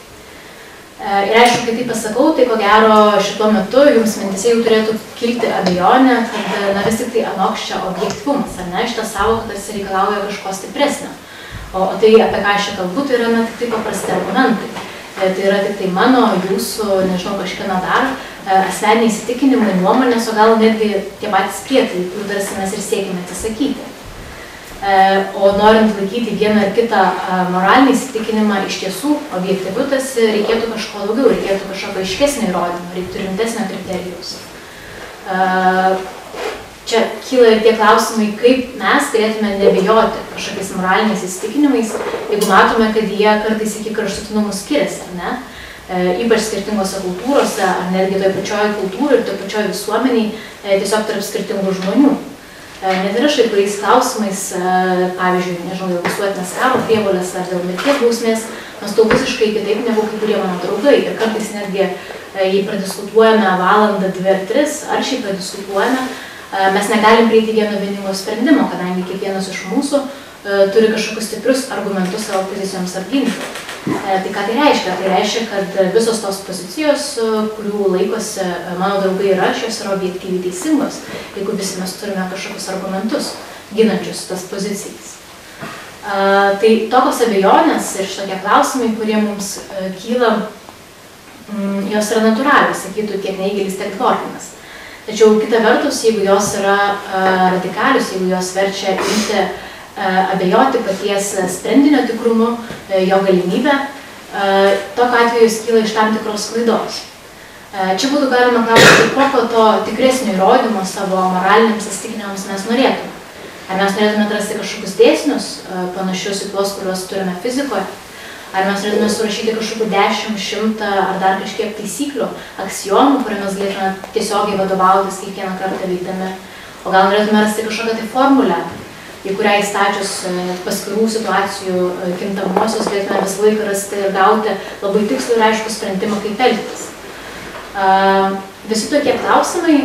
Ir aišku, kai tai pasakau, tai ko gero šituo metu jums mintise jau turėtų kilti abejonė, kad na, vis tik tai anoks čia objektyvumas, ar ne, šitas sąvokas reikalauja kažko stipresnio. O, o tai, apie ką aš čia kalbu, tai yra na, tik tai paprasti argumentai. Tai yra tik tai mano, jūsų, nežinau, kažkieno dar asmeniniai įsitikinimai, nuomonės, o gal netgi tie patys prietai, kurių tarsi mes ir siekime atsisakyti. O norint laikyti vieną ar kitą moralinį įsitikinimą iš tiesų objektyviu, tas reikėtų kažko daugiau, reikėtų kažkokio aiškesnio įrodymo, reikėtų rimtesnio kriterijus. Čia kyla ir tie klausimai, kaip mes turėtume nebijoti kažkokiais moraliniais įsitikinimais, jeigu matome, kad jie kartais iki kraštutinumų skiriasi, ar ne? Ypač skirtingose kultūrose, ar netgi toj pačioj kultūrai ir toj pačioj visuomeniai, tiesiog tarp skirtingų žmonių. Net yra štai kuriais klausimais, pavyzdžiui, nežinau, dėl visuotinės karo prievolės ar dėl mirties bausmės, mąstau visiškai kitaip negu kai kurie mano draugai. Ir kartais netgi, jei pradiskutuojame valandą, dvi ar tris, ar šiaip pradiskutuojame, mes negalim prieiti vieno vieningo sprendimo, kadangi kiekvienas iš mūsų turi kažkokius stiprius argumentus savo pozicijoms apginti. Tai ką tai reiškia? Tai reiškia, kad visos tos pozicijos, kurių laikosi mano draugai ir aš, jos yra objektyviai teisingos, jeigu visi mes turime kažkokius argumentus ginančius tas pozicijas. Tai tokios abejonės ir šitokie klausimai, kurie mums kyla, jos yra natūralios, sakytų tiek Neigelis, tiek Dworkinas. Tačiau kita vertus, jeigu jos yra radikalius, jeigu jos verčia imti abejoti paties sprendinio tikrumu, jo galimybę, tokiu atveju jis kyla iš tam tikros klaidos. Čia būtų galima klausti, kokio to tikresnio įrodymo savo moraliniams įsitikinimams mes norėtume. Ar mes norėtume atrasti kažkokius dėsnius, panašius į tuos, kuriuos turime fizikoje? Ar mes norėtume surašyti kažkokių dešimt, šimtą ar dar kažkiek taisyklių, aksiomų, kuriomis galėtume tiesiogiai vadovautis kiekvieną kartą veikdami? O gal norėtume rasti kažkokią tai formulę, į kurią įstačius paskirų situacijų kintamosios galėtume visą laiką rasti ir gauti labai tikslų ir aišku sprendimą, kaip elgtis. Visi tokie klausimai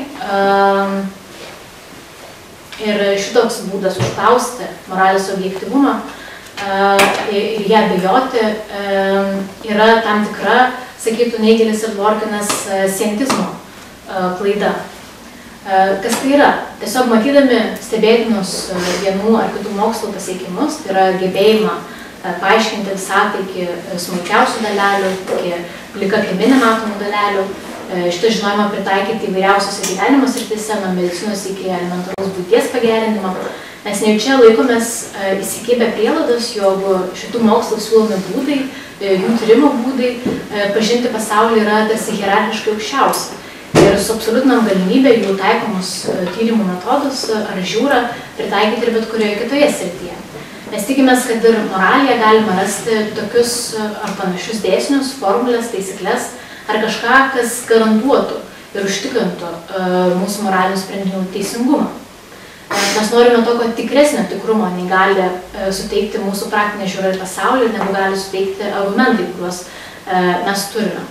ir šitoks būdas užklausti moralės objektyvumą ir ją abejoti yra tam tikra, sakytų Neigelis ir Dworkinas, scientizmo klaida. Kas tai yra? Tiesiog matydami stebėtinus vienų ar kitų mokslo pasiekimus, tai yra gebėjimą paaiškinti visatą iki smulkiausių dalelių, iki plika akimi nematomų dalelių, šitą žinojimą pritaikyti įvairiausiose gyvenimo srityse, nuo medicinos iki elementaraus būties pagerinimo. Mes nejučia laikomės įsikibę prielaidos, jog šitų mokslo siūlomi būdai, jų tyrimo būdai pažinti pasaulį yra tarsi hierarchiškai aukščiausi. Ir suabsoliutinam galimybę jų taikomus tyrimų metodus ar žiūrą pritaikyti ir bet kurioje kitoje srityje. Mes tikimės, kad ir moralėje galima rasti tokius ar panašius dėsnius, formulės, taisyklės ar kažką, kas garantuotų ir užtikrintų mūsų moralinių sprendimų teisingumą. Mes norime tokio tikresnio tikrumo, nei gali suteikti mūsų praktinė žiūra į pasaulį, negu gali suteikti argumentai, kuriuos mes turime.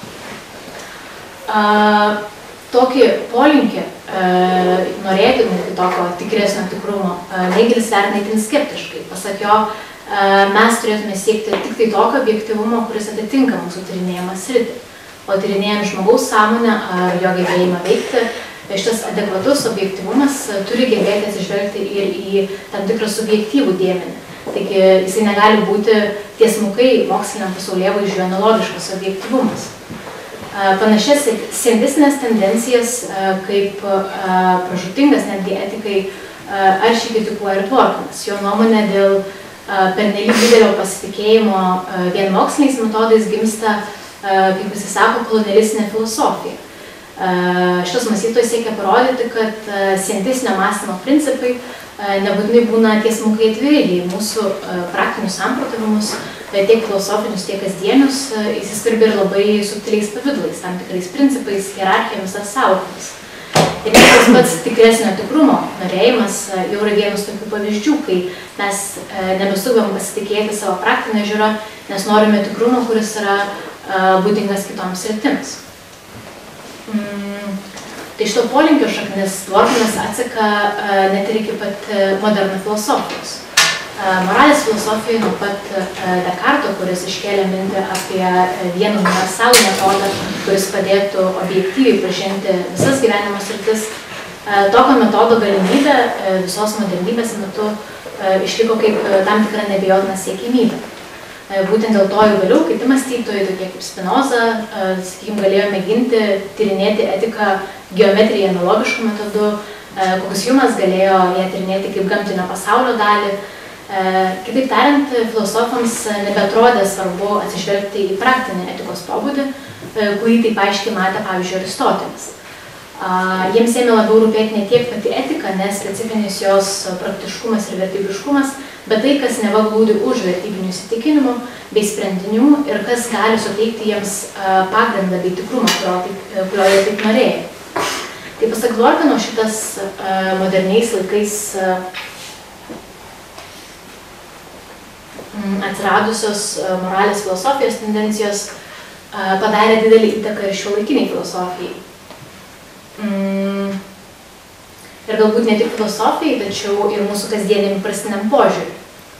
Tokį polinkį norėti tokio tikresnio tikrumo Neigelis vertina itin skeptiškai. Pasak jo, mes turėtume siekti tik tai tokio objektyvumo, kuris atitinka mūsų tyrinėjimą sritį. O tyrinėjant žmogaus sąmonę ar jo gebėjimą veikti, šitas adekvatus objektyvumas turi gebėti atsižvelgti ir į tam tikrą subjektyvų dėmenį. Taigi jisai negali būti tiesmukai moksliniam pasaulėvaizdžiui analogiškas objektyvumas. Panašias scientistinės tendencijas kaip pražūtingas netgi etikai aršiai kritikuoja ir Dworkinas. Jo nuomonė dėl pernelyg didelio pasitikėjimo vien moksliniais metodais gimsta, kaip jis sako, kolonialistinė filosofija. Šitos mąstytojai siekia parodyti, kad scientistinio mąstymo principai nebūtinai būna tiesmukai atviri į mūsų praktinius samprotavimus, tiek filosofinius, tiek kasdienius, įsiskverbia ir labai subtiliais pavidalais, tam tikrais principais, hierarchijomis ar sąvokomis. Ir tas pats tikresnio tikrumo norėjimas jau yra vienas tokių pavyzdžių, kai mes nebesugebam pasitikėti savo praktinę žiūrą, nes norime tikrumo, kuris yra būdingas kitoms sritims. Tai šito polinkio šaknis Dworkinas atseka net ir iki pat moderno filosofijos. Moralės filosofijoje nuo pat Dekarto, kuris iškėlė mintį apie vieną universalų metodą, kuris padėtų objektyviai pažinti visas gyvenimo sritis, tokio metodo galimybė visos modernybės metu išliko kaip tam tikra neabejotina siekiamybė. Būtent dėl to jau vėliau kiti mąstytojai, tokie kaip Spinoza, sakykime, galėjo mėginti tyrinėti etiką geometriją analogišku metodu, kokius Humas galėjo ją tyrinėti kaip gamtinio pasaulio dalį. Kitaip tariant, filosofams nebeatrodė svarbu atsižvelgti į praktinį etikos pobūdį, kurį taip aiškiai matė, pavyzdžiui, Aristotelis. Jiems ėmė labiau rūpėti ne tiek pati etika, nes specifinis jos praktiškumas ir vertybiškumas, bet tai, kas neva glūdi už vertybinių įsitikinimų bei sprendinių ir kas gali suteikti jiems pagrindą bei tikrumą, kurio, kurio jie taip norėjo. Tai pasak Dworkino, šitas moderniais laikais atsiradusios moralės filosofijos tendencijos padarė didelį įtaką ir šiuolaikiniai filosofijai. Ir galbūt ne tik filosofijai, tačiau ir mūsų kasdieniam įprastiniam požiūriui.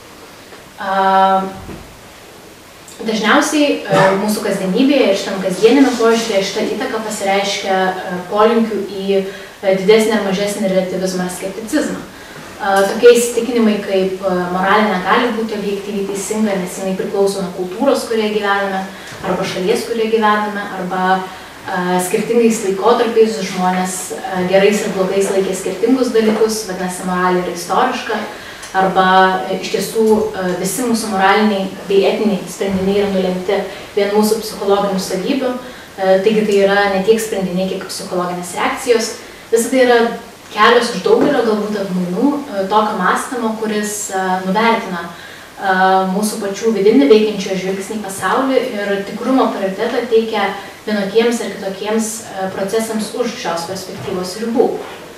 Dažniausiai mūsų kasdienybėje ir šitam kasdieniame požiūrėje šitą įtaką pasireiškia polinkių į didesnį ar mažesnį relativizmą ir skepticizmą. Tokie įsitikinimai kaip moralinė negali būti objektyviai teisinga, nes jinai priklauso nuo kultūros, kurioje gyvename, arba šalies, kurioje gyvename, arba skirtingais laikotarpiais žmonės gerais ir blogais laikė skirtingus dalykus, vadinasi, moralė yra istoriška, arba iš tiesų visi mūsų moraliniai bei etiniai sprendiniai yra nulemti vien mūsų psichologinių savybių, taigi tai yra ne tiek sprendiniai, kiek psichologinės reakcijos. Visą tai yra kelios iš daugelio galbūt atmainų tokio mąstymo, kuris nuvertina mūsų pačių vidinį veikiančio žvilgsnį pasaulį ir tikrumo prioritetą teikia vienokiems ar kitokiems procesams už šios perspektyvos ribų.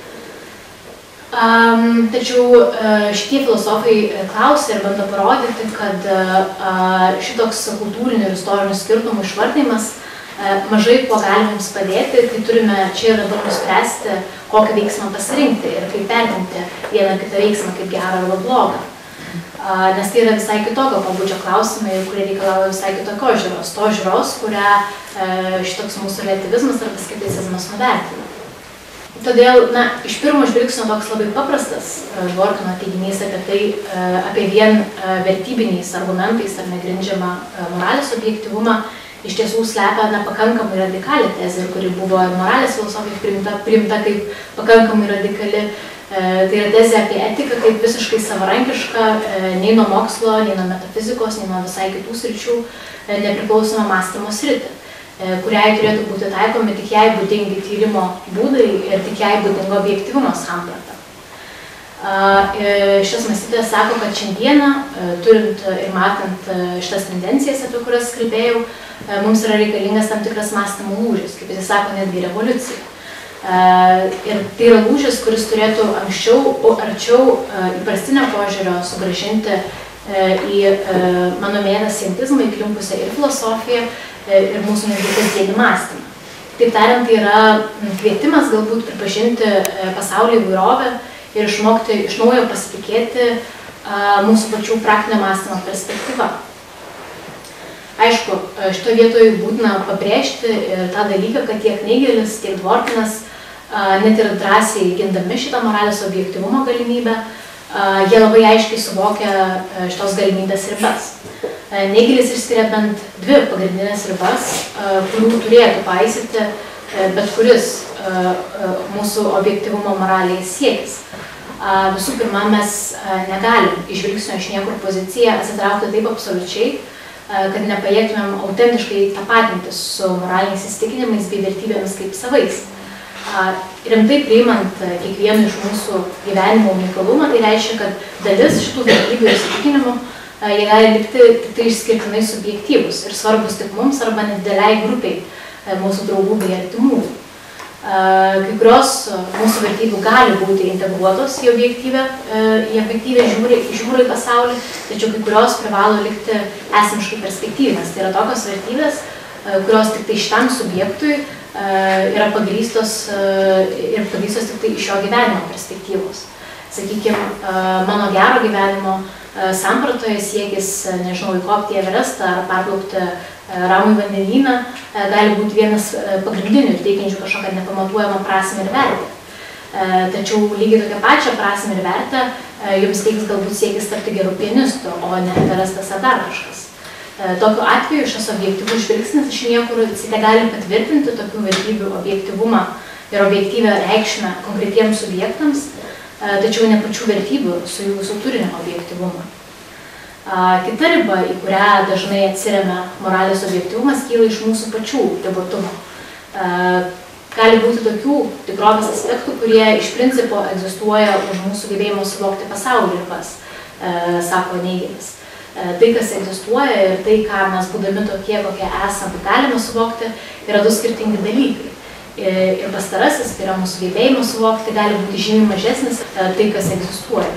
Um, tačiau uh, šitie filosofai klausia ir bando parodyti, kad uh, šitoks kultūrinių ir istorinių skirtumų išvardymas uh, mažai kuo gali mums padėti, kai turime čia ir dabar nuspręsti, kokį veiksmą pasirinkti ir kaip vertinti vieną ar kitą veiksmą kaip gerą arba blogą. Uh, nes tai yra visai kitokio pabudžio klausimai, kurie reikalauja visai kitokios žiūros, to žiūros, kurią uh, šitoks mūsų relativizmas arba skepticizmas nuvertina. Todėl, na, iš pirmo žvilgsnio toks labai paprastas Dworkino teiginys apie tai, apie vien vertybiniais argumentais ar negrindžiamą moralės objektyvumą, iš tiesų slepia na, pakankamai radikalią tezę, kuri buvo moralės filosofijai priimta, priimta kaip pakankamai radikali. Tai yra tezė apie etiką kaip visiškai savarankišką, nei nuo mokslo, nei nuo metafizikos, nei nuo visai kitų sričių nepriklausomą mąstymo sritį, kuriai turėtų būti taikomi tik jai būdingi tyrimo būdai ir tik jai būdingo objektyvumo samprata. Šitas mąstytojas sako, kad šiandieną, turint ir matant šitas tendencijas, apie kurias kalbėjau, mums yra reikalingas tam tikras mąstymo lūžis, kaip jis sako, netgi revoliucija. Ir tai yra lūžis, kuris turėtų anksčiau, arčiau įprastinio požiūrio sugrąžinti į mano minėtą scientizmą, įklimpusią ir filosofiją, ir mūsų netgi kasdienį mąstymą. Taip tariant, tai yra kvietimas galbūt pripažinti pasaulio įvairovę ir išmokti iš naujo pasitikėti mūsų pačių praktinio mąstymo perspektyva. Aišku, šito vietoje būtina pabrėžti ir tą dalyką, kad tiek Neigelis, tiek Dworkinas, net ir drąsiai gindami šitą moralės objektyvumo galimybę, jie labai aiškiai suvokia šitos galimybės ribas. Neigelis išskiria bent dvi pagrindinės ribas, kurių turėtų paisyti bet kuris mūsų objektyvumo moraliai siekis. Visų pirma, mes negalim iš žvilgsnio iš niekur poziciją atsitraukti taip absoliučiai, kad nepajėgtumėm autentiškai tapatintis su moraliniais įsitikinimais bei vertybėmis kaip savais. Rimtai priimant kiekvieno iš mūsų gyvenimo unikalumą, tai reiškia, kad dalis šitų vertybių ir įsitikinimų jie gali likti tik tai išskirtinai subjektyvus ir svarbus tik mums arba nedideliai grupiai mūsų draugų bei artimų. Kai kurios mūsų vertybių gali būti integruotos į objektyvę, į objektyvę žiūrą, žiūrą į pasaulį, tačiau kai kurios privalo likti esamiškai perspektyvinės. Tai yra tokios vertybės, kurios tik tai šitam subjektui yra pagrįstos ir pagrįstos tik tai iš jo gyvenimo perspektyvos. Sakykime, mano gero gyvenimo sampratoje siekis, nežinau, įkopti į Everestą ar perplaukti Ramųjį vandenyną gali būti vienas pagrindinių ir teikiančių kažkokią nepamatuojamą prasmę ir vertę. Tačiau lygiai tokią pačią prasmę ir vertę jums teiks galbūt siekis tapti gerų pianistų, o ne Everestas ar dar kažkas. Tokiu atveju šis objektyvus žvilgsnis iš niekur te gali patvirtinti tokių vertybių objektyvumą ir objektyvę reikšmę konkretiems subjektams, tačiau ne pačių vertybių su jų visų turinio objektyvumą. Kita riba, į kurią dažnai atsiremia moralės objektyvumas, kyla iš mūsų pačių ribotumo. Gali būti tokių tikrovės aspektų, kurie iš principo egzistuoja už mūsų gebėjimo suvokti pasaulio ribas, sako Neigelis. Tai, kas egzistuoja ir tai, ką mes būdami tokie, kokie esame, galime suvokti, yra du skirtingi dalykai. Ir pastarasis, tai yra mūsų gebėjimo suvokti, gali būti žymiai mažesnis tai, kas egzistuoja.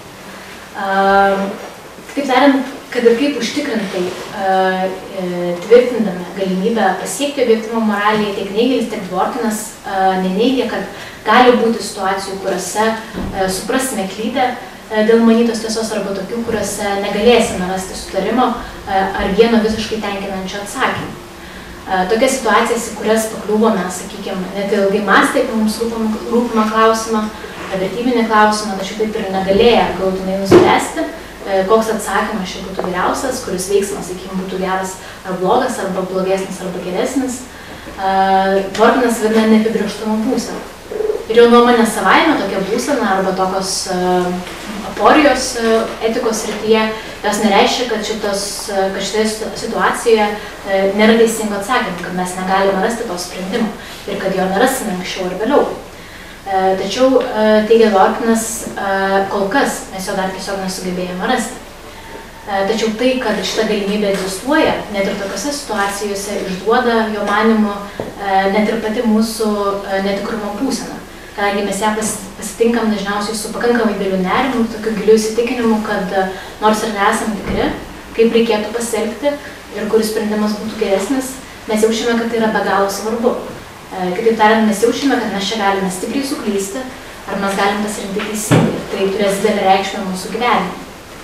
Kitaip tariant, kad ir kaip užtikrintai tvirtindami galimybę pasiekti objektyvumo moralėje, tiek Neigelis, tiek Dworkinas neneigia, kad gali būti situacijų, kuriuose suprasime klydę dėl manytos tiesos arba tokių, kuriuose negalėsime rasti sutarimo ar vieno visiškai tenkinančio atsakymą. Tokias situacijas, į kurias pakliūvome, sakykime, net ilgai mąstė apie mums rūpimą klausimą, vertybinį klausimą, tačiau taip ir negalėję galutinai nuspręsti, koks atsakymas čia būtų geriausias, kuris veiksmas, sakykime, būtų geras ar blogas, arba blogesnis, arba geresnis. Dworkinas vadina neapibrėžtumo būseną. Ir jo nuomonė savaime tokia būsena arba tokios aporijos etikos srityje, jos nereiškia, kad, šitos, kad šitoje situacijoje nėra teisingo atsakymų, kad mes negalime rasti to sprendimo ir kad jo nerasime anksčiau ar vėliau. Tačiau, teigia Dworkinas, kol kas mes jo dar tiesiog nesugebėjome rasti. Tačiau tai, kad šita galimybė egzistuoja, net ir tokiose situacijose išduoda, jo manymu, net ir pati mūsų netikrumo būsena. Kadangi mes ją pasitinkam dažniausiai su pakankamai dideliu nerimu, tokiu giliu įsitikinimu, kad nors ir nesam tikri, kaip reikėtų pasielgti ir kuris sprendimas būtų geresnis, mes jaučiame, kad tai yra be galo svarbu. Kitaip tariant, mes jaučiame, kad mes čia galime stipriai suklysti, ar mes galim pasirinkti teisingai. Tai turės didelę reikšmę mūsų gyvenime.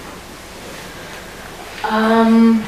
Um,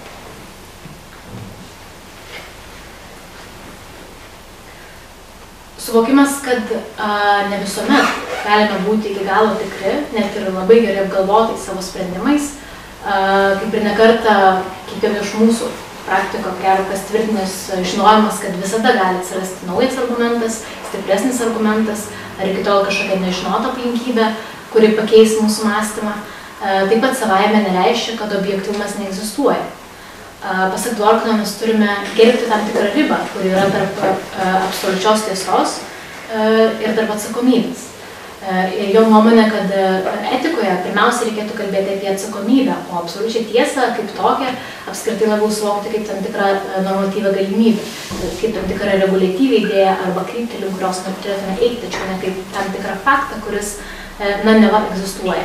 suvokimas, kad uh, ne visuomet galime būti iki galo tikri, net ir labai gerai apgalvotai savo sprendimais, uh, kaip ir nekartą kiekvieno iš mūsų praktiko, gero kas tvirtinės žinojimas, kad visada gali atsirasti naujas argumentas, stipresnis argumentas, ar iki tol kažkokia nežinota aplinkybė, kuri pakeis mūsų mąstymą, taip pat savaime nereiškia, kad objektyvumas neegzistuoja. Pasak Dworkino, mes turime gerbti tam tikrą ribą, kuri yra tarp absoliučios tiesos ir tarp atsakomybės. Ir jo nuomonė, kad etikoje pirmiausia reikėtų kalbėti apie atsakomybę, o absoliučiai tiesą kaip tokią apskritai labiau suvokti kaip tam tikrą normatyvą galimybę, kaip tam tikrą reguliatyvą idėją arba kryptį, link kurios turėtume eiti, tačiau ne kaip tam tikrą faktą, kuris, na, neva egzistuoja.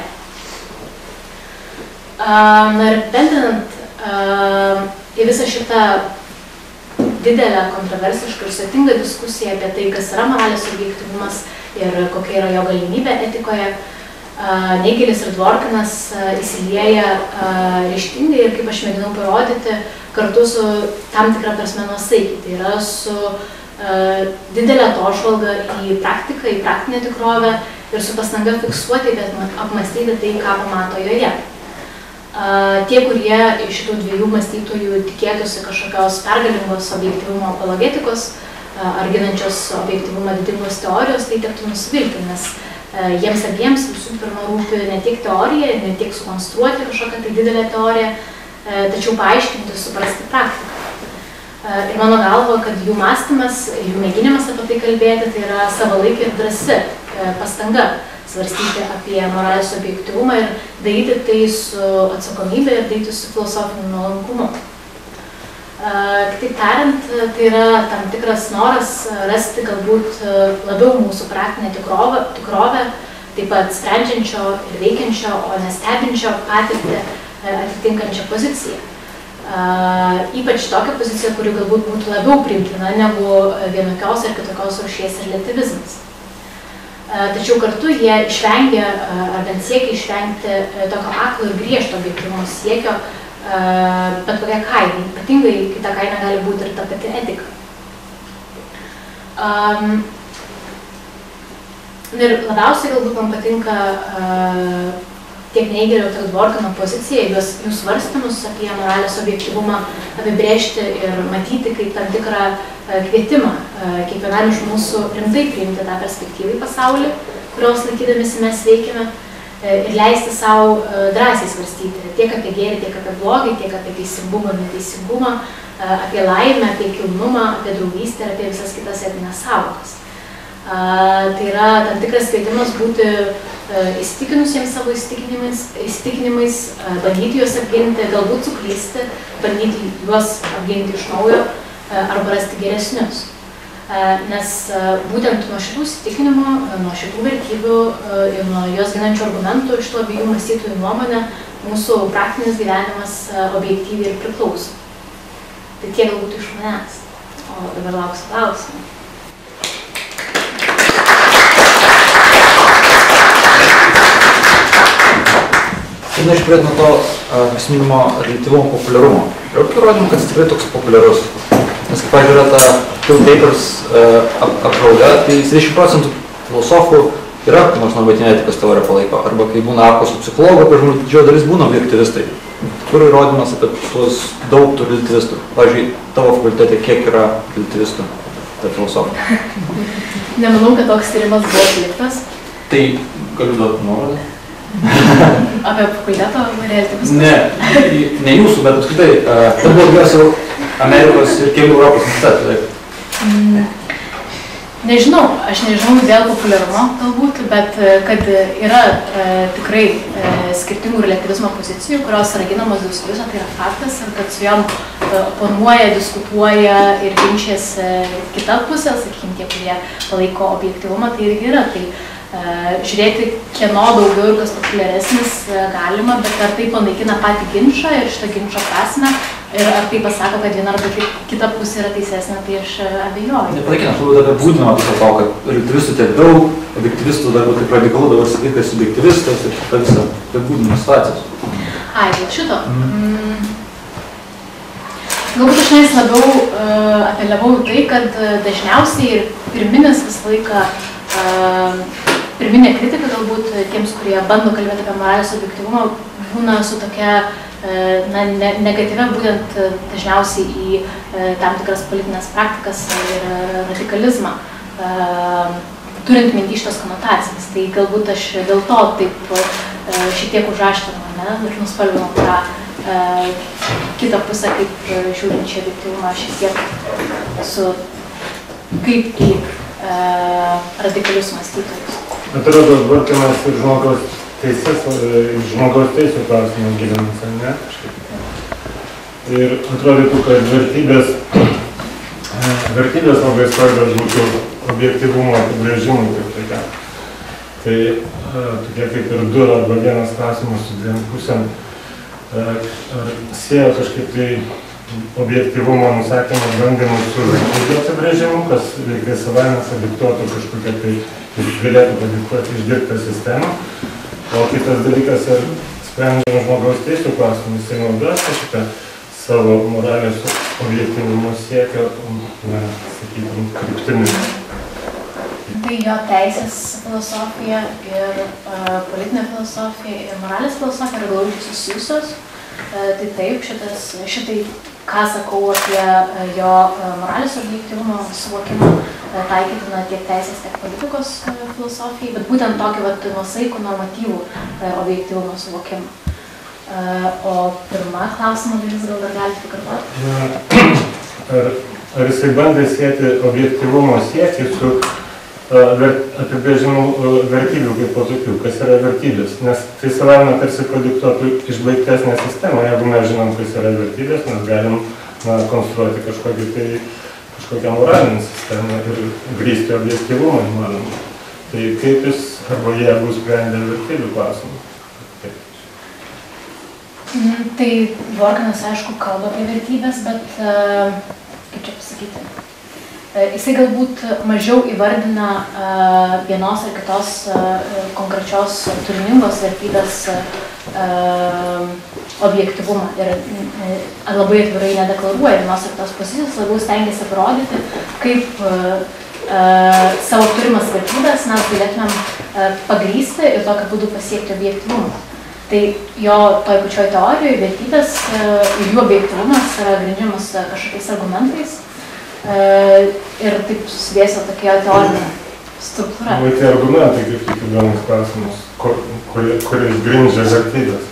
Na ir bendrinant į visą šitą didelę, kontroversišką ir sudėtingą diskusiją apie tai, kas yra moralės objektyvumas ir kokia yra jo galimybė etikoje, Neigelis ir Dworkinas įsilieja ryžtingai ir, kaip aš mėginau parodyti, kartu su tam tikra prasme nuosaikiai. Tai yra su didelė tožvalga į praktiką, į praktinę tikrovę ir su pastanga fiksuoti, bet apmastyti tai, ką pamato joje. Tie, kurie iš šitų dviejų mąstytojų tikėtųsi kažkokios pergalingos objektyvumo apologetikos ar ginančios objektyvumą didingos teorijos, tai tektų nusivilti, nes jiems abiems visų pirma rūpi ne tiek teorija, ne tiek sukonstruoti kažkokią tai didelę teoriją, tačiau paaiškinti, suprasti praktiką. Ir mano galva, kad jų mąstymas, jų mėginimas apie tai kalbėti, tai yra savalaikė ir drąsi pastanga svarstyti apie moralės objektyvumą ir daryti tai su atsakomybė ir daryti su filosofiniu nuolankumu. Kitaip tariant, tai yra tam tikras noras rasti galbūt labiau mūsų praktinę tikrovę, tikrovę, taip pat sprendžiančio ir veikiančio, o nestebinčio patirtį atitinkančią poziciją. Ypač tokią poziciją, kuri galbūt būtų labiau priimtina negu vienokios ar kitokios rūšies reliatyvizmas. tačiau kartu jie išvengia, ar bent siekia išvengti tokio aklo ir griežto objektyvumo siekio, bet kokia kaina. Ypatingai, kai ta kaina gali būti ir ta pati etika. Um, ir labiausiai galbūt man patinka uh, tiek Neigelio, tiek Dworkino pozicija, juos, jų svarstymus apie moralės objektyvumą apibrėžti ir matyti kaip tam tikrą uh, kvietimą uh, kiekvienam iš mūsų rimtai priimti tą perspektyvą į pasaulį, kurios laikydamisi mes veikiame, uh, ir leisti savo uh, drąsiai svarstyti tiek apie gėrį, tiek apie blogį, tiek apie teisingumą ir neteisingumą, apie laimę, apie kilnumą, apie draugystę ir apie visas kitas etinės sąvokas. Tai yra tam tikras kvietimas būti įsitikinusiems savo įsitikinimais, įsitikinimais, bandyti juos apginti, galbūt suklysti, bandyti juos apginti iš naujo arba rasti geresnius. Nes būtent nuo šitų įsitikinimų, nuo šitų vertybių ir nuo juos ginančių argumentų iš tų abiejų mąstytojų nuomonę mūsų praktinis gyvenimas objektyviai ir priklauso. Tai tiek galbūt iš manęs, o dabar lauksiu klausimų. Tai norėčiau pradėti nuo to prisiminimo reliatyvumo populiarumo. Yra įrodymų, kad jis tikrai toks populiarus. Nes kaip, pavyzdžiui, yra ta Phil Papers apžvalga, tai septyniasdešimt procentų filosofų yra, nors normatyvinė etikos teorija palaiko. Arba kai būna apklausų psichologų, apie žmonių didžioji dalis būna objektyvistai. Kur įrodymas apie tuos daug tų relativistų? Pavyzdžiui, tavo fakultete kiek yra relativistų, ta filosofija? Nemanau, kad toks tyrimas buvo atliktas. Tai galiu duoti nuorodą? Apie fakulteto relativistus? Ne, ne jūsų, bet apskritai, tai buvo daugiausiai Amerikos ir kelių Europos universitetų. Nežinau, aš nežinau dėl populiarumo galbūt, bet kad yra e, tikrai e, skirtingų relativizmo pozicijų, kurios yra ginamos diskusijose, tai yra faktas, ir kad su jom e, oponuoja, diskutuoja ir ginčiasi kita pusė, sakykime, tie, kurie palaiko objektyvumą, tai irgi yra. Tai e, žiūrėti, kieno daugiau ir kas populiaresnis e, galima, bet ar tai panaikina patį ginčą ir šitą ginčo prasmę, ir ar tai pasako, kad viena arba kita pusė yra teisesnė, tai aš abejoju. Nepanaikina, aš turbūt apibūdinimą viso to, kad relativistų tiek daug, objektyvistų dar būtų taip radikalu, dabar sakyti, kad subjektyvistas ir šitą visą apibūdinimą situacijos. Ai, dėl šito. Mm. Mm. Galbūt aš nes labiau uh, apeliavau tai, kad dažniausiai ir pirminis visą laiką, uh, pirminė kritika galbūt tiems, kurie bando kalbėti apie moralės objektyvumą, būna su tokia na, ne, negatyvia būtent dažniausiai į e, tam tikras politinės praktikas ir radikalizmą, e, turint minty šitas konotacijas. Tai galbūt aš dėl to taip e, šitiek užaštrinau, ne, ir nuspalvinau tą e, kitą pusę, kaip žiūrinčią objektyvumą šiek tiek su kaip į e, radikalius mąstytojus. Atrodo, Dworkinas ir žmogaus teises, žmogaus teisų klausimą gilinasi, ne? Ir atrodytų, kad vertybės, vertybės labai svarbios būtų objektyvumo apibrėžimui kaip tokia. Tai tokie kaip ir du arba vienas klausimas su dviem pusėm. Ar sieja kažkaip tai objektyvumo nusakymą bandymus su vertybių apibrėžimu, kas reikia savaime padiktuotų kažkokią tai galėtų padiktuoti išdirbtą sistemą. O kitas dalykas, ar sprendžiant žmogaus teisų klausimus, jisai naudoja šitą savo moralės objektyvumo siekio, na, sakykime, kryptimi. Tai jo teisės filosofija ir uh, politinė filosofija ir moralės filosofija yra glaudžiai susijusios. Uh, tai taip, šitas, šitai, ką sakau apie uh, jo uh, moralės objektyvumo suvokimą, uh, taikytina tiek teisės, tiek politikos uh, filosofijai, bet būtent tokį vat, nuosaikų normatyvų uh, objektyvumo suvokimą. Uh, o pirmą klausimą dalis gal dar galite pakartoti? Ar, ar jisai bandė sieti objektyvumo siekį su apibrėžimų vertybių kaip po tokių, kas yra vertybės, nes tai savame tarsi padiktuotų išbaigtesnę sistemą. Jeigu mes žinom, kas yra vertybės, mes galim na, konstruoti kažkokį tai, kažkokią moralinę sistemą ir grįsti objektyvumą, įmanoma. Tai kaip jis arba jeigu sprendė vertybių klausimą? Mm, tai Dworkinas, aišku, kalba apie vertybės, bet, uh, kaip čia pasakyti, jisai galbūt mažiau įvardina vienos ar kitos konkrečios turiningos vertybės objektyvumą ir labai atvirai nedeklaruoja vienos ar kitos pozicijos, labiau stengiasi parodyti, kaip savo turimas vertybės mes galėtumėm pagrįsti ir tokiu būdu pasiekti objektyvumą. Tai jo toj pačioj teorijoje vertybės ir jų objektyvumas yra grindžiamas kažkokiais argumentais ir taip susidėsio tokia teorinė struktūra. O tie argumentai, kaip tik įdomus klausimus, kuriais grindžia vertybės?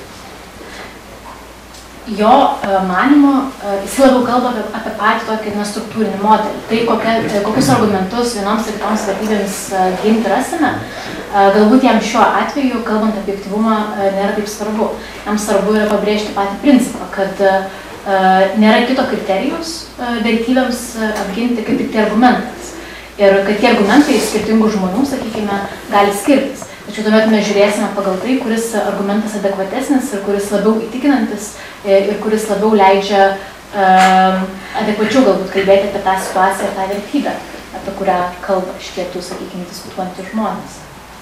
Jo manimo, jis labiau kalba apie, apie patį tokį nestruktūrinį modelį. Tai kokia, kokius argumentus vienoms ir kitoms vertybėms ginti rasime, galbūt jam šiuo atveju, kalbant apie objektyvumą, nėra taip svarbu. Jam svarbu yra pabrėžti patį principą, kad nėra kito kriterijus vertybėms apginti kaip tik tai argumentas. Ir kad tie argumentai skirtingų žmonių, sakykime, gali skirtis. Tačiau tuomet mes žiūrėsime pagal tai, kuris argumentas adekvatesnis ir kuris labiau įtikinantis ir kuris labiau leidžia um, adekvačiau galbūt kalbėti apie tą situaciją ir tą vertybę, apie kurią kalba šitie tų, sakykime, diskutuojantys žmonės.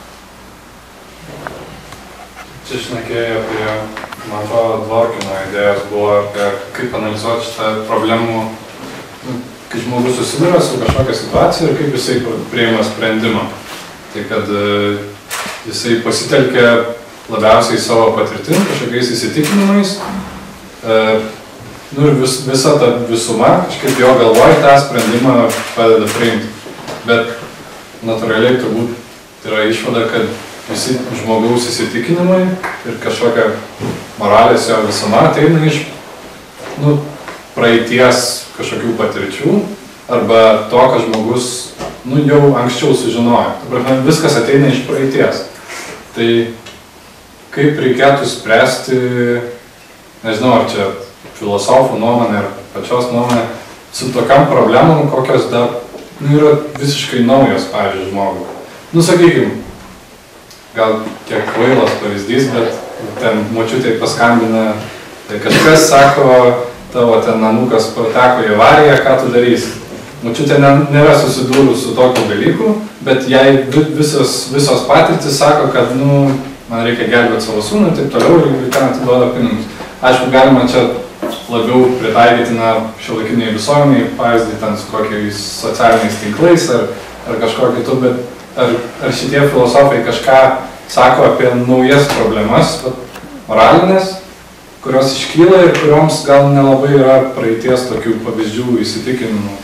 Čia šnekėjai apie, man atrodo, Dworkino idėjas buvo apie kaip analizuoti šitą problemų, kai žmogus susiduria su kažkokia situacija ir kaip jisai priima sprendimą. Tai kad jisai pasitelkia labiausiai savo patirtim, kažkokiais įsitikinimais, e, nu ir vis, visa ta visuma, kažkaip jo galvoj tą sprendimą padeda priimti. Bet natūraliai turbūt yra išvada, kad visi žmogaus įsitikinimai ir kažkokia moralės jo visuma ateina iš nu, praeities kažkokių patirčių arba to, kad žmogus nu, jau anksčiau sužinojo. Viskas ateina iš praeities. Tai kaip reikėtų spręsti, nežinau, ar čia filosofų nuomonė ar pačios nuomonė, su tokiam problemom, kokios dar nu, yra visiškai naujos, pavyzdžiui, žmogui. Nu, sakykim, gal kiek kvailas pavyzdys, bet ten močiutė paskambina, tai kažkas sako, tavo ten namukas pateko į avariją, ką tu darysi? Močiutė nėra susidūrus su tokiu dalyku, bet jai visos, visos patirtis sako, kad nu, man reikia gelbėti savo sūnų ir taip toliau ir ten atiduoda pinigus. Aišku, galima čia labiau pritaikyti šiuolaikiniai visuomeniai, pavyzdį ten su kokiais socialiniais tinklais ar, ar kažko kitų, bet ar, ar šitie filosofai kažką sako apie naujas problemas, moralinės, kurios iškyla ir kurioms gal nelabai yra praeities tokių pavyzdžių įsitikinimų.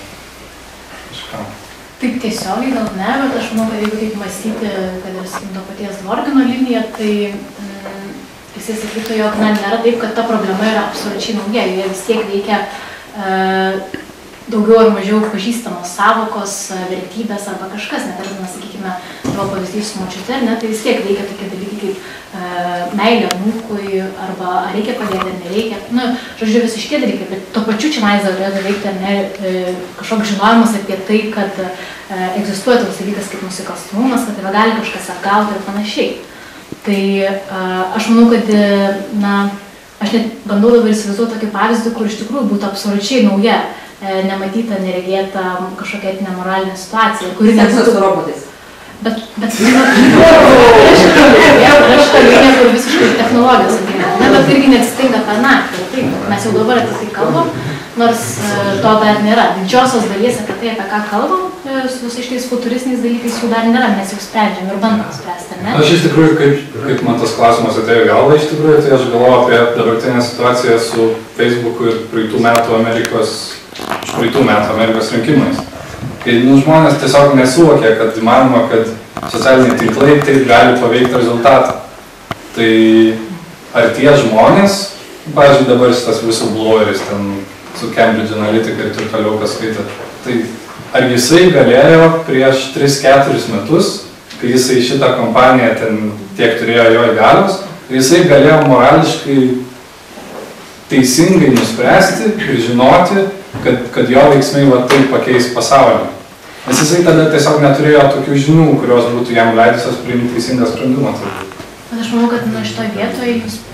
Taip tiesiogiai gal ne, bet aš manau, kad jeigu taip mąstyti, kad ir sakykim to paties Dworkino liniją, tai mm, jisai sakytų, jog na, nėra taip, kad ta problema yra absoliučiai nauja, joje vis tiek veikia e, daugiau ar mažiau pažįstamos savokos, vertybės arba kažkas, net ar, sakykime, tavo pavyzdys su močiute, ne, tai vis tiek veikia tokie dalykai kaip e, meilė anūkui, arba ar reikia padėti, ar nereikia. Nu, žodžiu, visi šitie dalykai, bet tuo pačiu čia naizą turėtų veikti ne, e, kažkoks žinojimas apie tai, kad e, egzistuoja toks dalykas kaip nusikalstamumas, kad tave gali kažkas apgauti ir panašiai. Tai e, aš manau, kad, na, aš net bandau dabar įsivaizduoti tokį pavyzdį, kur iš tikrųjų būtų absoliučiai nauja, nematyta, neregėta kažkokia etinė moralinė situacija, kuri nebūtų su robotais. Bet, bet, aš šitą liniją, kur visiškai technologijos ateina, ne, bet irgi neatsitinka per naktį. Taip, mes jau dabar apie tai kalbam, nors to dar nėra. Didžiosios dalies apie tai, apie ką kalbam, su visais šitais futuristiniais dalykais jų dar nėra, mes jau sprendžiam ir bandom spręsti, ne? Aš iš tikrųjų, kaip, kaip man tas klausimas atėjo galva, iš tikrųjų, tai aš galvoju apie dabartinę situaciją su Facebooku ir praeitų metų Amerikos iš praeitų metų Amerikos rinkimais. Kai nu, žmonės tiesiog nesuvokia, kad įmanoma, kad socialiniai tinklai taip gali paveikti rezultatą. Tai ar tie žmonės, pavyzdžiui, dabar šitas whistlebloweris ten su Cambridge Analytica ir taip toliau, kas skaitė, tai ar jisai galėjo prieš tris keturis metus, kai jisai šitą kompaniją ten tiek turėjo jo įgalios, jisai galėjo morališkai teisingai nuspręsti ir žinoti, kad, kad jo veiksmai va taip pakeis pasaulį. Nes jisai tada tiesiog neturėjo tokių žinių, kurios būtų jam leidusios priimti teisingą sprendimą. Bet aš manau, kad na, šitoj vietoje jūs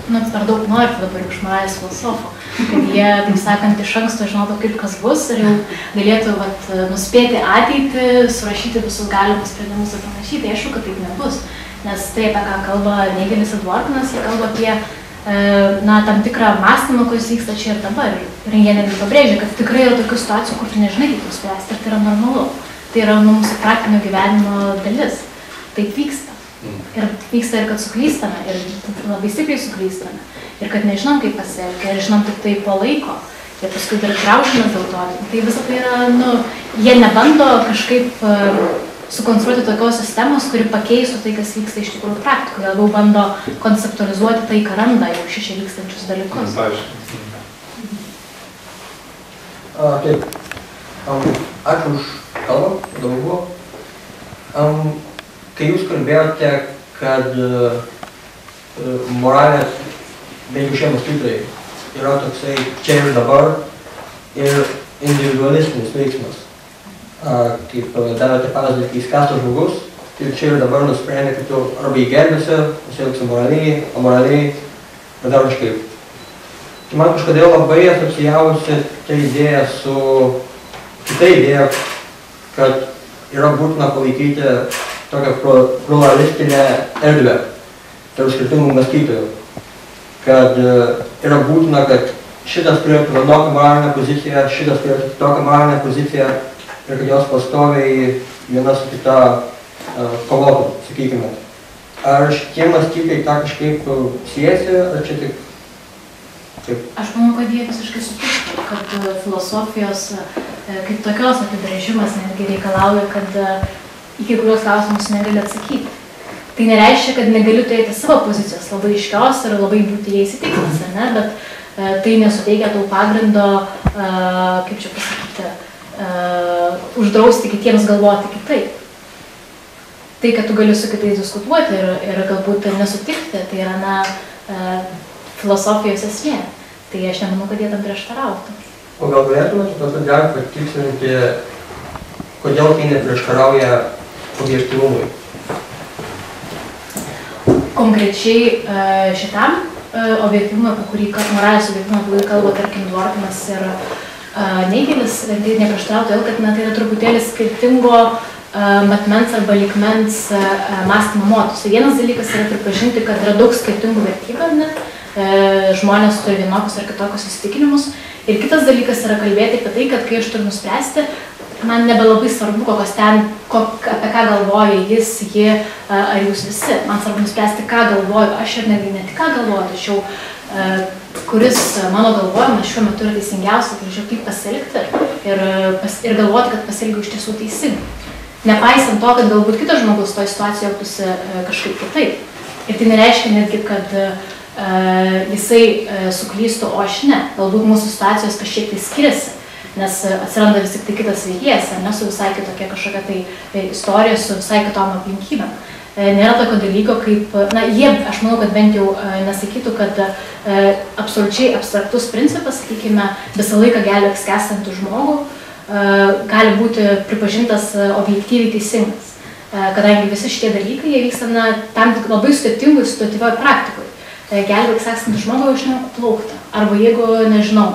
nu, per daug nori dabar iš moralės filosofų, kad jie, taip sakant, iš anksto žinotų, kaip kas bus ir jau galėtų vat, nuspėti ateitį, surašyti visus galimus sprendimus ir panašiai. Tai aišku, kad taip nebus, nes tai, apie ką kalba Neigelis ir Dworkinas, jie kalba apie na, tam tikrą mąstymą, kuris vyksta čia ir dabar. Ir jie netgi pabrėžia, kad tikrai yra tokių situacijų, kur tu nežinai, kaip jūs spręsti, ir tai yra normalu. Tai yra mūsų praktinio gyvenimo dalis. Taip vyksta. Ir vyksta ir kad suklystame, ir labai stipriai suklystame. Ir kad nežinom, kaip pasielgti, ir žinom tik tai po laiko. Ir paskui dar graužimės dėl to. Tai visą tai yra, nu, jie nebando kažkaip uh, sukonstruoti tokios sistemos, kuri pakeistų tai, kas vyksta iš tikrųjų praktikoje. Labiau bando konceptualizuoti tai, ką randa jau šičia vykstančius dalykus. A, taip. Um, ačiū už kalbą, įdomu buvo. Um, kai jūs kalbėjote, kad uh, moralės, bent jau šie mąstytojai, yra toksai čia ir dabar ir individualistinis veiksmas. Uh, kaip davėte pavyzdį, kai skęsta žmogus, tai čia ir dabar nusprendė, kad tu arba įgelbėsi, pasielgsi moraliai, amoraliai, bet dar kažkaip. Tai man kažkodėl labai asocijavosi ta idėja su kita idėja, kad yra būtina palaikyti tokią pluralistinę erdvę tarp skirtingų mąstytojų. Kad yra būtina, kad šitas turėtų vienokią moralinę poziciją, šitas turėtų kitokią moralinę poziciją ir kad jos pastoviai viena su kita uh, kovotų, sakykime. Ar šitie mąstytojai tą kažkaip siejasi, ar čia tik taip? Aš manau, kad jie visiškai sutiktų, kad filosofijos kaip tokios apibrėžimas netgi reikalauja, kad į kai kurios klausimus negali atsakyti. Tai nereiškia, kad negaliu turėti savo pozicijos labai aiškios ir labai būti jais įtikinęs, ne? Bet e, tai nesuteikia tau pagrindo, e, kaip čia pasakyti, e, uždrausti kitiems galvoti kitaip. Tai, kad tu gali su kitais diskutuoti ir, ir galbūt nesutikti, tai yra na, e, filosofijos esmė. Tai aš nemanau, kad jie tam prieštarautų. O gal galėtumėte tada dar patikslinti, kodėl tai neprieštarauja objektyvumui? Konkrečiai šitam objektyvumui, apie kurį moralės objektyvumą, apie kurį kalba, tarkim, Dworkinas ir Neigelis, tai neprieštarauja todėl, kad na, tai yra truputėlį skirtingo matmens arba lygmens mąstymo modus. Tai vienas dalykas yra pripažinti, kad yra daug skirtingų vertybių, ne? Žmonės turi vienokius ar kitokius įsitikinimus. Ir kitas dalykas yra kalbėti apie tai, kad kai aš turiu nuspręsti, man nebelabai svarbu, kokios ten, kok, apie ką galvoja jis, ji ar jūs visi. Man svarbu nuspręsti, ką galvoju aš ir netgi ne tik ką galvoju, tačiau kuris mano galvojimas šiuo metu yra teisingiausia, tai žiūrėjau, kaip pasielgti ir, pas, ir galvoti, kad pasielgiau iš tiesų teisingai. Nepaisant to, kad galbūt kitas žmogus toje situacijoje jautųsi kažkaip kitaip. Ir tai nereiškia netgi, kad uh, jisai uh, suklystų, o aš ne. Galbūt mūsų situacijos kažkiek tai skiriasi, nes uh, atsiranda vis tik tai kitas veikėjas, ar ne, su visai kitokia kažkokia tai uh, istorija, su visai kitom aplinkybėm. Uh, nėra tokio dalyko kaip, uh, na, jie, aš manau, kad bent jau uh, nesakytų, kad uh, absoliučiai abstraktus principas, sakykime, visą laiką gelbėk skęstantį žmogų, gali būti pripažintas objektyviai teisingas, kadangi visi šitie dalykai jie vyksta na, tam labai sudėtingoj situatyvioj praktikoj. Gelbėk skęstantį žmogų, aš nemoku plaukti. Arba jeigu, nežinau,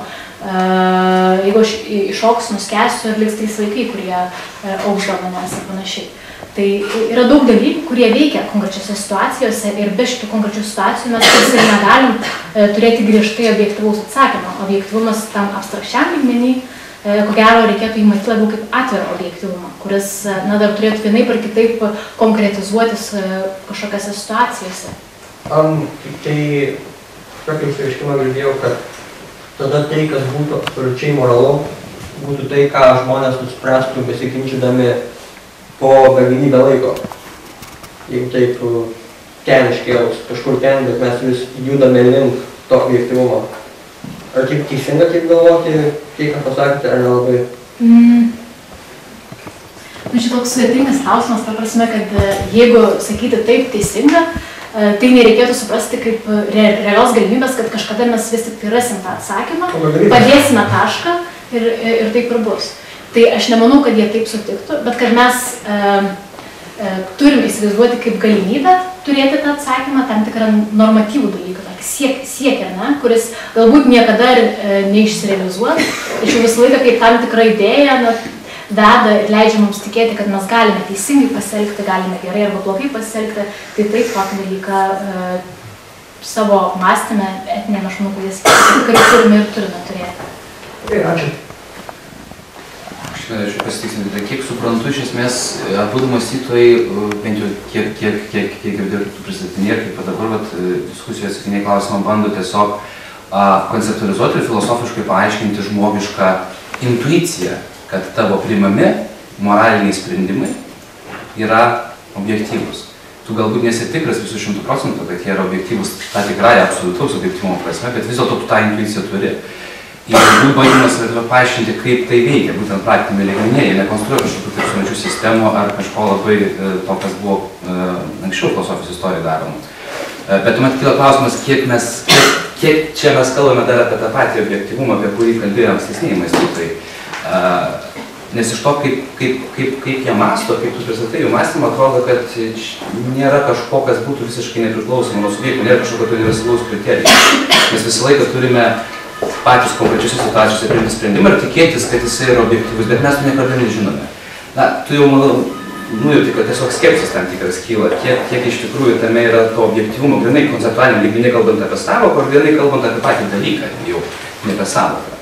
jeigu aš iššoksiu, nuskęsiu ir liks trys vaikai, kurie augs dėl manęs ir panašiai. Tai yra daug dalykų, kurie veikia konkrečiose situacijose ir be šitų konkrečių situacijų mes visi negalim turėti griežtai objektyvaus atsakymą. Objektyvumas tam abstrakčiam lygmenį, ko gero reikėtų jį matyti labiau kaip atvirą objektyvumą, kuris na, dar turėtų vienaip ar kitaip konkretizuotis kažkokiose situacijose. Um, tai tokį išreiškimą girdėjau, kad tada tai, kas būtų absoliučiai moralu, būtų tai, ką žmonės nuspręstų besiginčydami po begalybę laiko. Jeigu taip ten iškėlus, kažkur ten, bet mes vis judame link to objektyvumo. Ar taip teisinga taip galvoti, tai ką pasakėte, ar nelabai? Mm. Nu, šitoks sudėtingas klausimas, ta prasme, kad jeigu sakyti taip teisinga, tai nereikėtų suprasti kaip re realios galimybės, kad kažkada mes vis tik tai rasim tą atsakymą, padėsime tašką ir, ir taip ir bus. Tai aš nemanau, kad jie taip sutiktų, bet kad mes e, e, turim įsivaizduoti kaip galimybę, turėti tą atsakymą, tam tikrą normatyvų dalyką, tokį siek, siekį, ne, kuris galbūt niekada e, neišsirealizuos, tačiau visą laiką kaip tam tikra idėja na, veda ir leidžia mums tikėti, kad mes galime teisingai pasielgti, galime gerai arba blogai pasielgti, tai taip tokį dalyką e, savo mąstymę etinėme, aš manau, kad jis tikrai turime ir turime turėti. Okay, ačiū. Aš norėčiau pasitikslinti, tai kiek suprantu, iš esmės, abudu mąstytojai, bent jau kiek, kiek, kiek, kiek girdėjau, kaip tu pristatinė, kaip dabar vat, diskusijos atsakiniai klausimą bando tiesiog a, konceptualizuoti ir filosofiškai paaiškinti žmogišką intuiciją, kad tavo priimami moraliniai sprendimai yra objektyvus. Tu galbūt nesi tikras visų šimtų procentų, kad jie yra objektyvus, tą tikrąją absoliutaus objektyvumo prasme, bet vis dėlto tu tą intuiciją turi. Ir jų bandymas yra paaiškinti, kaip tai veikia, būtent praktiniame lygmenyje, jie nekonstruoja kažkokių taip sunačių sistemų ar kažko labai to, kas buvo uh, anksčiau filosofijos istorijoje daroma. Uh, bet tuomet kyla klausimas, kiek, mes, kiek, kiek čia mes kalbame dar apie tą patį objektyvumą, apie kurį kalbėjo ankstesniai mąstytojai. Uh, nes iš to, kaip, kaip, kaip, kaip jie mąsto, kaip tu pristatai jų mąstymą, atrodo, kad nėra kažko, kas būtų visiškai nepriklausoma nuo subjektų, nėra kažkokio universalaus kriterijų. Mes visą laiką turime pačius konkrečiose situacijose priimti sprendimą ir tikėtis, kad jisai yra objektyvus, bet mes to niekada nežinome. Na, tu jau, manau, nujauti, kad tiesiog skepsis tam tikras kyla, kiek, kiek iš tikrųjų tame yra to objektyvumo, grinai konceptualiniam lygmenį kalbant apie sąvoką, ar grinai kalbant apie patį dalyką, jau ne apie sąvoką.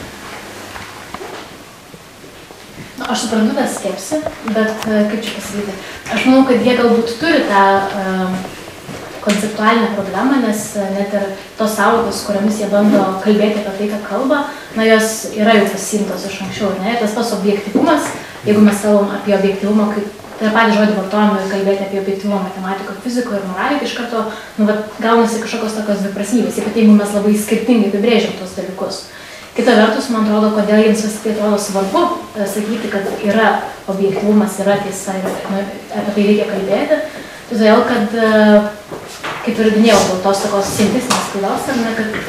Na, aš suprantu tą skepsį, bet kaip čia pasakyti, aš manau, kad jie galbūt turi tą uh, konceptualinę problemą, nes net ir tos sąvokos, kuriomis jie bando kalbėti apie tai, ką kalba, na, jos yra jau pasiimtos iš anksčiau, ne? Ir tas pats objektyvumas, jeigu mes kalbam apie objektyvumą, kaip tai patį žodį vartojame kalbėti apie objektyvumą matematiko, fiziko ir moralį, tai iš karto, nu, vat, gaunasi kažkokios tokios dviprasmybės, ypač jeigu mes labai skirtingai apibrėžiam tos dalykus. Kita vertus, man atrodo, kodėl jiems vis tai atrodo svarbu sakyti, kad yra objektyvumas, yra tiesa ir nu, apie tai reikia kalbėti. Todėl, kad, kaip ir minėjau, dėl tos tokios sintetinės klaidos, ar ne, kad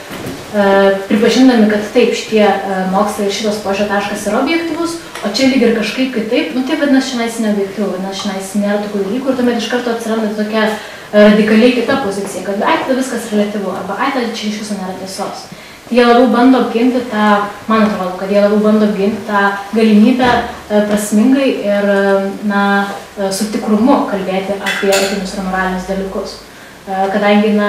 e, pripažindami, kad taip, šitie e, mokslai ir šitas požiūrio taškas yra objektyvus, o čia lyg ir kažkaip kitaip, nu taip vadinasi šiandien neobjektyvu, vadinasi šiandien nėra tokių dalykų ir tuomet iš karto atsiranda tokia radikaliai kita pozicija, kad ai, tada viskas reliatyvu, arba ai, tada čia iš viso nėra tiesos. Jie labiau bando apginti tą, man atrodo, kad jie labiau bando apginti tą galimybę prasmingai ir na, su tikrumu kalbėti apie etinius ir moralinius dalykus. Kadangi na,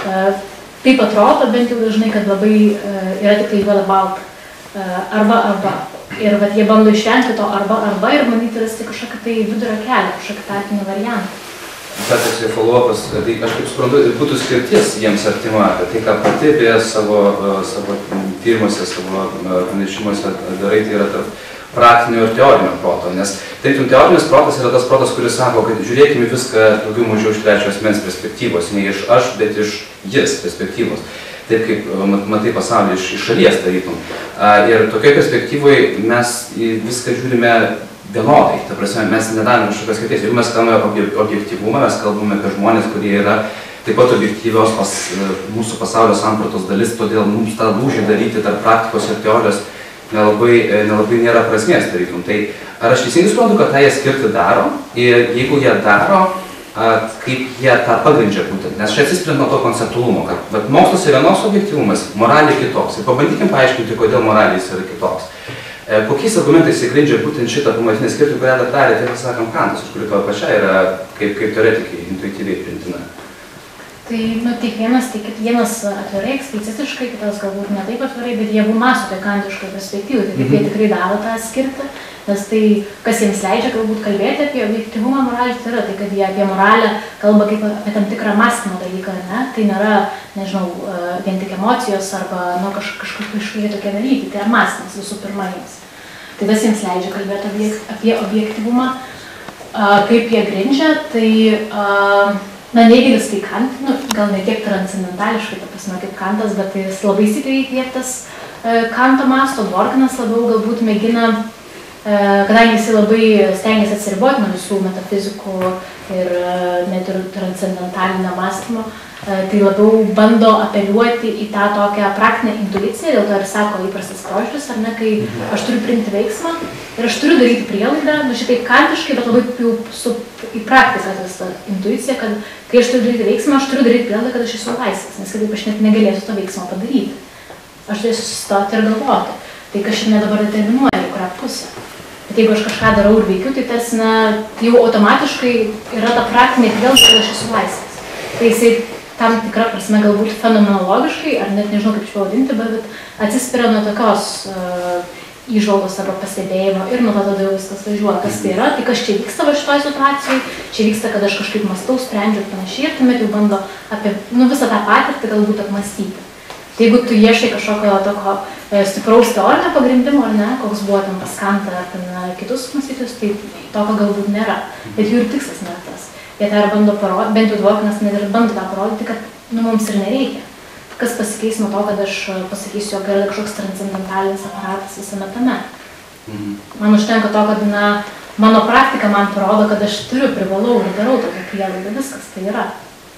taip atrodo, bent jau dažnai, kad labai yra tik tai juoda balta. Arba, arba. Ir vat, jie bando išvengti to arba, arba ir manyti rasti kažkokį tai vidurio kelią, kažkokį tarpinį variantą. Tas toksai follow-upas, tai aš kaip suprantu, būtų skirtis jiems artima, tai ką pati apie savo, savo tyrimuose, savo pranešimuose darai, tai yra tarp praktinio ir teorinio proto, nes tarytum teorinis protas yra tas protas, kuris sako, kad žiūrėkime viską daugiau mažiau iš trečio asmens perspektyvos, ne iš aš, bet iš jis perspektyvos. Taip kaip matai pasaulį iš, iš šalies tarytum. Ir tokioje perspektyvoje mes viską žiūrime vienodai, ta prasme, mes nedarome kažkokios skirties. Jeigu mes kalbame apie objektyvumą, mes kalbame apie žmonės, kurie yra taip pat objektyvios pas, mūsų pasaulio sampratos dalis, todėl mums tą lūžį daryti tarp praktikos ir teorijos nelabai, nelabai nėra prasmės darytum. Tai ar aš teisingai suprantu, kad tą jie skirti daro ir jeigu jie daro, kaip jie tą pagrindžia būtent, nes čia atsispirint nuo to konceptualumo, kad bet mokslas yra vienos objektyvumas, moraliai kitoks. Ir pabandykim paaiškinti, kodėl moraliai jis yra kitoks. Kokiais argumentais jie grindžia būtent šitą pamatinę skirtį, kurią dar darė, tai sakant, Kantas, už kurį to pačia yra kaip, kaip teoretikai intuityviai priimtina? Tai, nu, tiek vienas, tiek vienas atvirai, eksplicitiškai, kitas galbūt ne taip atvirai, bet jie abu mąsto tai kantiškai perspektyvai, tai jie tikrai daro tą skirtį, nes tai, kas jiems leidžia galbūt kalbėti apie objektyvumą moralį, tai yra tai, kad jie apie moralę kalba kaip apie tam tikrą mąstymo dalyką, ne? Tai nėra, nežinau, vien tik emocijos arba nu, kaž, kažkokie tokie dalykai, tai yra mąstymas visų pirma jiems. Tai tas jiems leidžia kalbėti objek, apie objektyvumą, kaip jie grindžia, tai na, Nėgelis tai Kant, nu, gal ne tiek transcendentališkai, ta prasme, kaip Kantas, bet jis labai stipriai įkvėptas Kanto masto, Dworkinas labiau galbūt mėgina, kadangi jis labai stengiasi atsiriboti nuo visų metafizikų ir net ir transcendentalinio mąstymo, tai labiau bando apeliuoti į tą tokią praktinę intuiciją, dėl to ir sako įprastas požiūris, ar ne, kai aš turiu priimti veiksmą, Ir aš turiu daryti prielaidą, nu šitaip kantiškai, bet labai jau su į praktiką tas ta intuicija, kad kai aš turiu daryti veiksmą, aš turiu daryti prielaidą, kad aš esu laisvas, nes kitaip aš net negalėsiu to veiksmo padaryti. Aš turėsiu susistoti ir galvoti, tai kas šiandien dabar determinuoja, į kurią pusę. Bet jeigu aš kažką darau ir veikiu, tai tas, na, jau automatiškai yra ta praktinė prielaida, kad aš esu laisvas. Tai jisai tam tikrą prasme galbūt fenomenologiškai, ar net nežinau kaip čia pavadinti, bet atsispiria nuo tokios uh, įžvalgos arba pastebėjimo ir nuo to tada jau viskas važiuoja, kas tai yra, tai kas čia vyksta va šitoj situacijai, čia vyksta, kad aš kažkaip mąstau, sprendžiu ir panašiai, ir tuomet jau bando apie nu, visą tą patirtį galbūt apmąstyti. Tai jeigu tu ieškai kažkokio tokio e, stipraus teorinio pagrindimo, ar ne, koks buvo ten pas Kantą ar ten kitus mąstytojus, tai tokio galbūt nėra, bet jų ir tikslas nėra tas. Jie tą ir bando parodyti, bent jau Dworkinas net ir bando tą parodyti, kad nu, mums ir nereikia. Kas pasikeis nuo to, kad aš pasakysiu, jog yra kažkoks transcendentalinis aparatas visame tame. Mhm. Man užtenka to, kad na, mano praktika man parodo, kad aš turiu, privalau ir darau tokią prielaidą, viskas tai yra.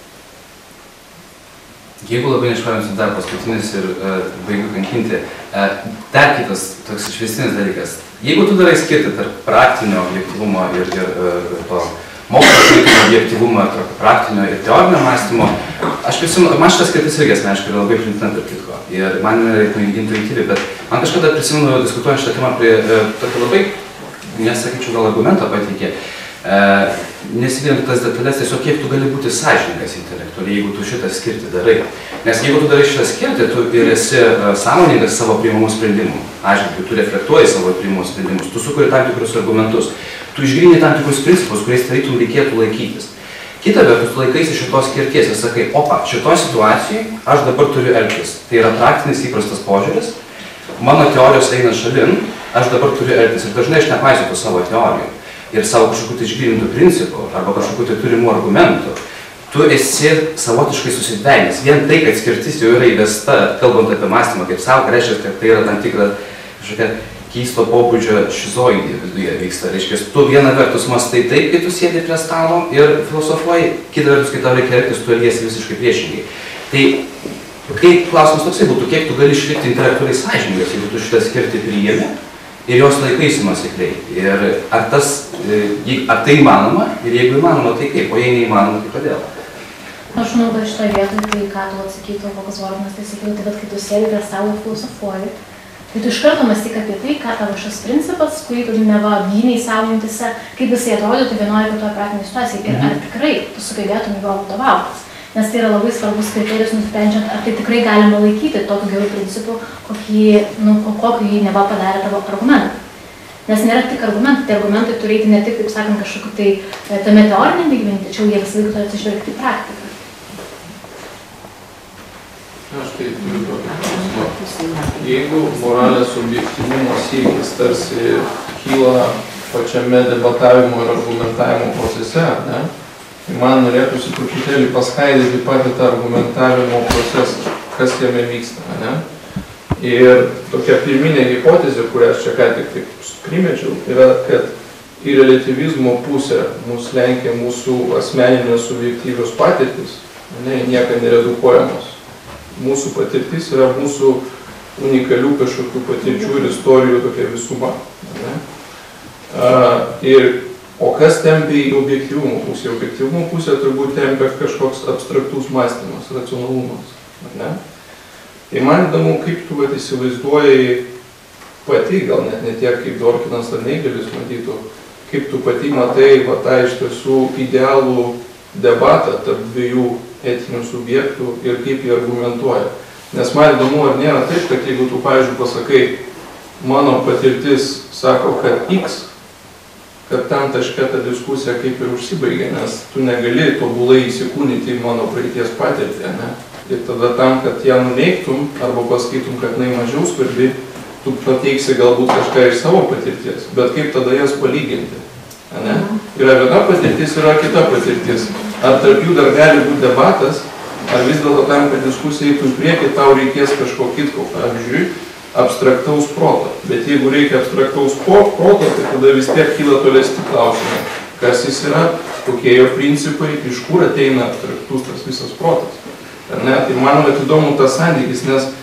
Jeigu labai nešvarinsiu dar paskutinis ir uh, baigiu kankinti, uh, dar kitas toks išvestinis dalykas. Jeigu tu darai skirti tarp praktinio objektyvumo ir, ir uh, to mokslo kritinio objektyvumo, tarp praktinio ir teorinio mąstymo, aš prisimenu, man šitas skirtis irgi asmeniškai yra labai priimtina tarp kitko. Ir man yra intuityvi, bet man kažkada prisimenu, diskutuojant šitą temą prie uh, tokio labai, nesakyčiau, gal argumentą pateikė, uh, nesigilinant tas detalės, tiesiog kiek tu gali būti sąžiningas intelektualiai, jeigu tu šitą skirtį darai. Nes jeigu tu darai šitą skirtį, tu ir esi uh, sąmoningas savo priimamų sprendimų. Atžvilgiu, tu reflektuoji savo priimamus sprendimus, tu sukuri tam tikrus argumentus, tu išgrynini tam tikrus principus, kuriais tarytum reikėtų laikytis. Kita vertus, tu laikaisi šitos skirties ir sakai, opa, šitoj situacijai aš dabar turiu elgtis. Tai yra praktinis įprastas požiūris, mano teorijos eina šalin, aš dabar turiu elgtis. Ir dažnai aš nepaisiu tų savo teorijų ir savo kažkokių tai išgrynintų principų arba kažkokių tai turimų argumentų. Tu esi savotiškai susidvejęs. Vien tai, kad skirtis jau yra įvesta, kalbant apie mąstymą kaip sąvoką, reiškia, kad tai yra tam tikra kažkokia keisto pobūdžio šizoidė viduje vyksta. Reiškia, tu vieną vertus mąstai taip, kai tu sėdi prie stalo ir filosofuoji, kita vertus, kai tau reikia elgtis, tu elgiesi visiškai priešingai. Tai kai klausimas toksai būtų, kiek tu gali išlikti intelektualiai sąžiningas, jeigu tu šitą skirtį priimi ir jos laikaisi nuosekliai. Ir ar, tas, ar tai įmanoma, ir jeigu įmanoma, tai kaip, o jei neįmanoma, tai kodėl? Aš manau, kad šitoje vietoje, kai ką tu atsakytų, kokios Dworkinas tai sakytų, tai kad kai tu sėdi prie stalo ir filosofuoji, tai tu iš karto mąstyk apie tai, ką tavo šis principas, kurį tu neva gyniai savo mintise, kaip jisai atrodytų vienoje kitoje praktinėje situacijoje ir ar tikrai tu sugebėtum juo vadovautis. Nes tai yra labai svarbus kriterijus, nusprendžiant, ar tai tikrai galima laikyti tokiu gerų principų, kokį, nu, kokį jį neva padarė tavo argumentai. Nes nėra tik argumentai, tai argumentai turi eiti ne tik, taip sakant, kažkokiu tai tame teoriniam lygmenį, tačiau jie visą laiką turi atsižvelgti į praktiką. Aš tai turiu tokį klausimą. Jeigu moralės objektyvumo siekis tarsi kyla pačiame debatavimo ir argumentavimo procese, ne? Tai man norėtųsi truputėlį paskaidyti patį tą argumentavimo procesą, kas jame vyksta, ne? Ir tokia pirminė hipotezė, kurią aš čia ką tik taip primečiau, yra, kad į relativizmo pusę mus lenkia mūsų asmeninės subjektyvios patirtis, ne, nieka neredukuojamos. Mūsų patirtis yra mūsų unikalių kažkokių patirčių ir istorijų tokia visuma. Ne? A, ir O kas tempia į objektyvumo pusę? Objektyvumo pusė turbūt tempia kažkoks abstraktus mąstymas, racionalumas. Ne? Tai man įdomu, kaip tu vat, įsivaizduoji pati, gal net ne tiek kaip Dworkinas ar Neigelis matytų, kaip tu pati matai va, tą iš tiesų idealų debatą tarp dviejų etinių subjektų ir kaip jie argumentuoja. Nes man įdomu, ar nėra taip, kad jeigu tu, pavyzdžiui, pasakai, mano patirtis sako, kad X, kad tam taške ta diskusija kaip ir užsibaigė, nes tu negali tobulai įsikūnyti į mano praeities patirtį, ne? Ir tada tam, kad ją nuneigtum arba pasakytum, kad jinai mažiau svarbi, tu pateiksi galbūt kažką iš savo patirties, bet kaip tada jas palyginti, ne? Yra viena patirtis, yra kita patirtis. Ar tarp jų dar gali būti debatas, ar vis dėlto tam, kad diskusija eitų į priekį, tau reikės kažko kitko, pavyzdžiui, abstraktaus proto. Bet jeigu reikia abstraktaus proto, tai tada vis tiek kyla tolesni klausimai. Kas jis yra, kokie jo principai, iš kur ateina abstraktus tas visas protas. Ne? Tai man įdomu tas santykis, nes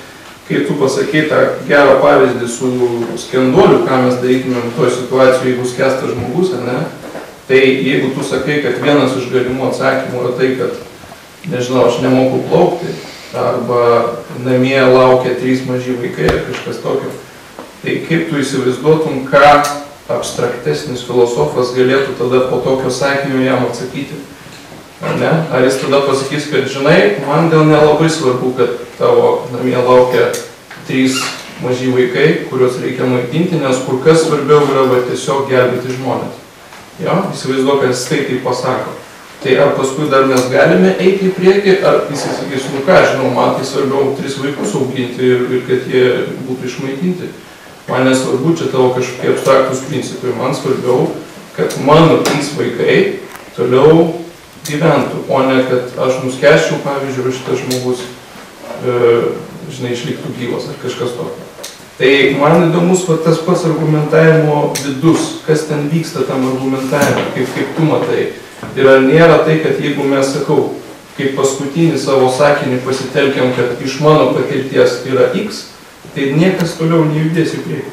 kai tu pasakei tą gerą pavyzdį su skenduoliu, ką mes darytumėm toje situacijoje, jeigu skęsta žmogus, ne, tai jeigu tu sakai, kad vienas iš galimų atsakymų yra tai, kad, nežinau, aš nemoku plaukti, arba namie laukia trys maži vaikai ar kažkas tokio, tai kaip tu įsivaizduotum, ką abstraktesnis filosofas galėtų tada po tokio sakinio jam atsakyti? Ar ne? Ar jis tada pasakys, kad žinai, man gal nelabai svarbu, kad tavo namie laukia trys maži vaikai, kuriuos reikia maitinti, nes kur kas svarbiau yra va, tiesiog gelbėti žmonės. Jo, įsivaizduok, kad jis tai taip pasako. Tai ar paskui dar mes galime eiti į priekį, ar jis sakys, nu ką, žinau, man tai svarbiau tris vaikus auginti ir, ir kad jie būtų išmaitinti. Man nesvarbu čia tavo kažkokie abstraktus principai, man svarbiau, kad mano trys vaikai toliau gyventų, o ne kad aš nuskęsčiau, pavyzdžiui, šitas žmogus, e, žinai, išliktų gyvas ar kažkas tokio. Tai man įdomus va, tas pats argumentavimo vidus, kas ten vyksta tam argumentavime, kaip, kaip tu matai. Ir ar nėra tai, kad jeigu mes, sakau, kaip paskutinį savo sakinį pasitelkiam, kad iš mano patirties yra X, tai niekas toliau nejudės į priekį.